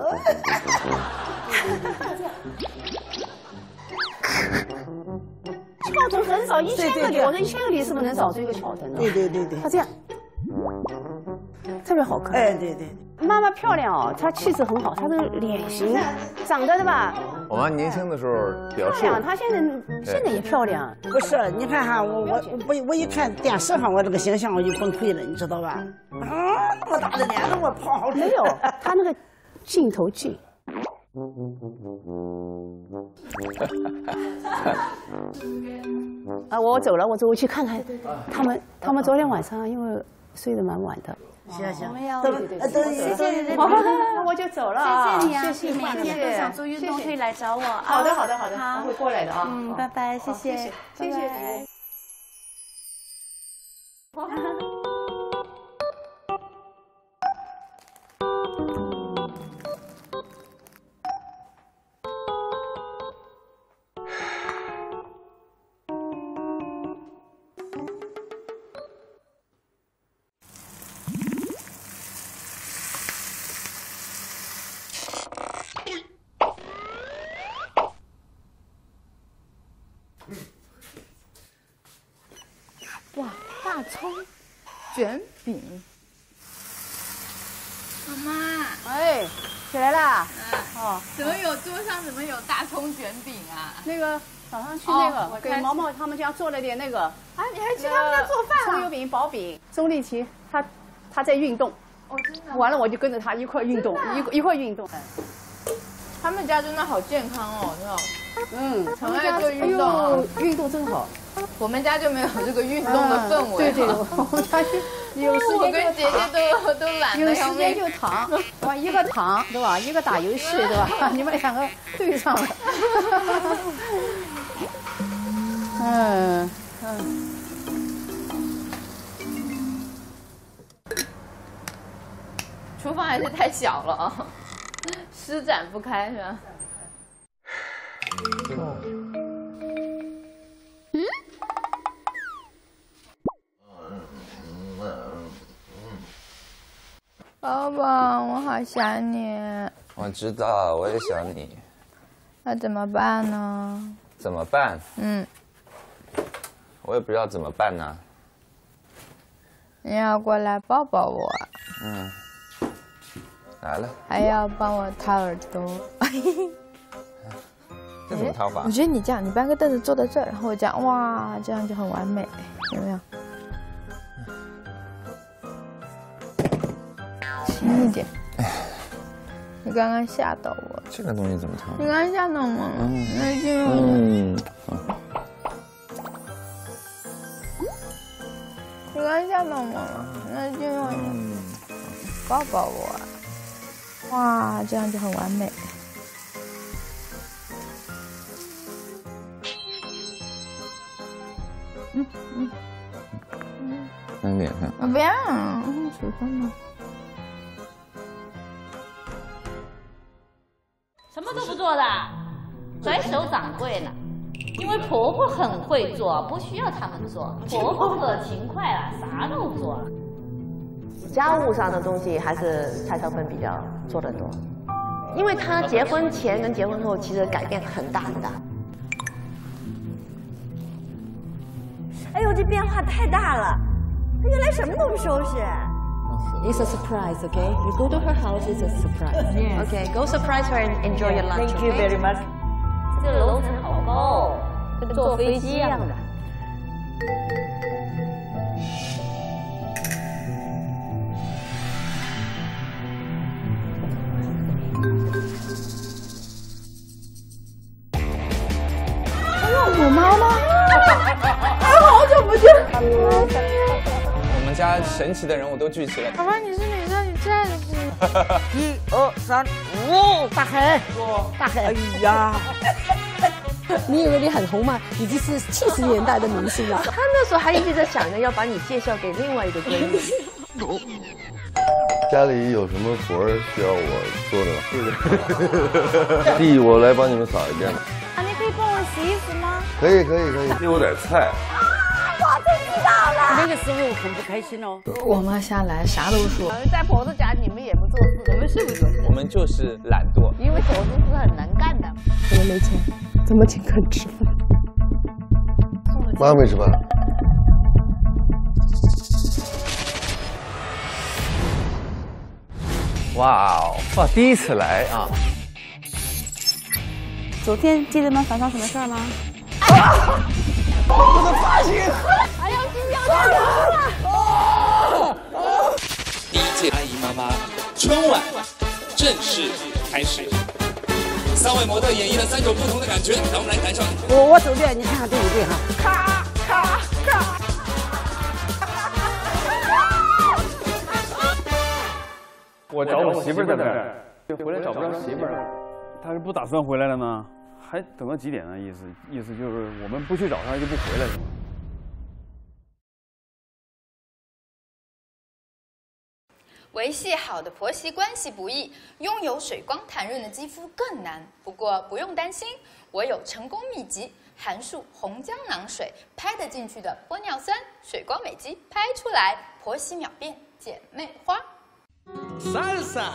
翘臀很少，一千个里，我说一千个里是不是能找出一个翘臀的？ 对对对对， 他这样，特别好看。 哎，对对。 妈妈漂亮哦，她气质很好，她的脸型长得对吧？ 我妈年轻的时候比较瘦， 漂亮，她现在现在也漂亮。 不是，你看哈，我我我我一看电视上我这个形象我就崩溃了，你知道吧？啊，那么大的脸，那么胖，好没有，她那个镜头近。啊，我走了，我走，我去看看他们。他们昨天晚上因为睡得蛮晚的。 行行， 都都谢谢你的好，那我就走了。 谢谢你啊， 谢谢， 每天都想做运动可以来找我。 好的，好的，好的，我会过来的啊。 嗯，拜拜，谢谢， 谢谢你。 哇，大葱卷饼。妈妈， 哎，起来啦！ 嗯，哦，怎么有桌上怎么有大葱卷饼啊？ 那个早上去那个给毛毛他们家做了点那个啊， 你还去他们家做饭啊？ 葱油饼、薄饼。钟丽缇，她她在运动， 哦，真的。 完了我就跟着她一块运动，一一块运动。 他们家真的好健康哦，真的。 嗯， 很爱做运动， 运动真好。 我们家就没有这个运动的氛围。 对对，我们家有时间我跟姐姐都都懒得要命。有时间就躺，哇，一个躺对吧？一个打游戏对吧？你们两个对上了。嗯嗯。 厨房还是太小了啊，施展不开是吧？嗯。宝宝，我好想你。 我知道，我也想你。 那怎么办呢？ 怎么办？ 嗯。 我也不知道怎么办呢。 你要过来抱抱我。 嗯。来了。 还要帮我掏耳朵。 这怎么掏法？ 我觉得你这样，你搬个凳子坐在这儿，然后我这样，哇，这样就很完美，有没有？轻一点。你刚刚吓到我。 这个东西怎么掏？ 你刚刚吓到我了，那就嗯。 你刚刚吓到我了，那就用抱抱我。哇，这样就很完美。嗯嗯。 脸上。 啊，不要，水分吧。 什么都不做的，甩手掌柜了。因为婆婆很会做，不需要他们做。婆婆可勤快了，啥都做了。 家务上的东西还是蔡少芬比较做得多，因为她结婚前跟结婚后其实改变很大很大。 哎呦，这变化太大了！她原来什么都不收拾。 It's a surprise, okay? You go to her house, it's a surprise. Yes. Okay, go surprise her and enjoy your lunch. Thank you very much. 这个楼层好高，跟坐飞机一样的。 哎呦，我妈妈，哎，好久不见。 我们家神奇的人物都聚齐了。 爸爸，你是哪个？你站着。 一二三，五，大海，大海，哎呀。 你以为你很红吗？已经是七十年代的明星了。他那时候还一直在想着要把你介绍给另外一个闺蜜。 家里有什么活儿需要我做的吗？弟，我来帮你们扫一遍吧。 啊，你可以帮我洗衣服吗？ 可以，可以，可以。有点菜。 我真知道了。 那个时候很不开心哦。 我妈下来啥都说。 在婆子家你们也不做事， 我们是不做， 我们就是懒惰。 因为婆子是很难干的。 我们没钱，怎么请客吃饭？ 妈没吃饭。 哇哦，哇，第一次来啊！ 昨天记得吗？发生什么事儿吗？ 啊！我的发型！ 还要金标大了！ 第一届阿姨妈妈春晚正式开始，三位模特演绎了三种不同的感觉，让我们来感受。 我我走遍，你看看对不对哈？ 咔咔咔！ 我找我媳妇儿在那儿，回来找不着媳妇儿了。他是不打算回来了呢？还等到几点呢？意思意思就是我们不去找他就不回来了。 维系好的婆媳关系不易，拥有水光弹润的肌肤更难。不过不用担心，我有成功秘籍——韩束红胶囊水，拍得进去的玻尿酸水光美肌，拍出来婆媳秒变姐妹花。 Salsa。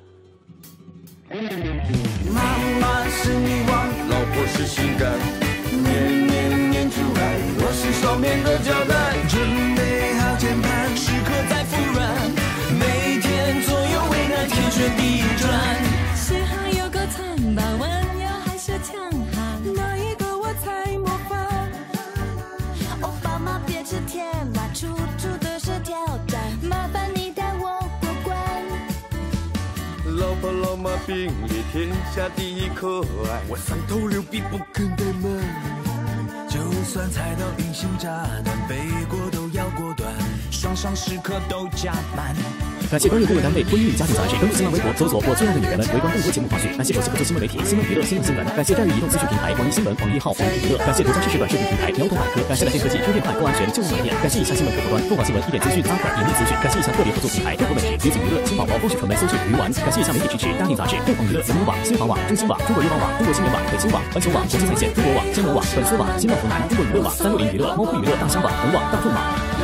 妈妈是女王，老婆是性感，年年年出来，我是双面的胶带，准备好键盘，时刻在服软，每天左右为难，天旋地转。 谁还有个残把弯腰还是强悍，哪一个我才模范？ 奥巴马别吃甜嘛，处处都是挑战，麻烦你带我过关。 老婆老妈并列天下第一可爱，我三头六臂不肯怠慢，就算踩到隐形炸弹，背过都要果断，双双时刻都加满。 感谢专业顾问单位婚育家庭杂志，登录新浪微博搜索“我最爱的女人们”，围观更多节目花絮。感谢首席合作新闻媒体新闻娱乐新浪新闻，感谢战略移动资讯平台网易新闻、网易号、网易娱乐，感谢独家知识短视频平台喵动百科，感谢来电科技充电快、够安全、就用来电，感谢以下新闻客户端：中广新闻、一点资讯、扎克尔、盈利资讯，感谢以下个别合作平台：中国美食、橘子娱乐、新宝宝、风雪传媒、搜讯、鱼丸，感谢以下媒体支持：大地杂志、凤凰娱乐、子母网、新华网、中新网、中国日报网、中国新闻网、北京网、环球网、国际在线、中国网、江某网、粉丝网、新浪湖南、中国娱乐网、三六零娱乐、猫扑娱乐、大香网、红网、大众网。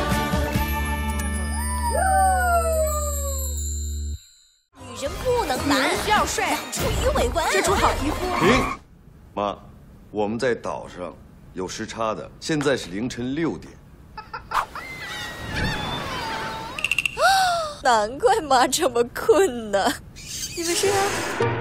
女人不能懒，需要帅，出鱼尾纹，遮住好皮肤。 停，妈，我们在岛上有时差的，现在是凌晨六点。 难怪妈这么困呢。你们睡啊。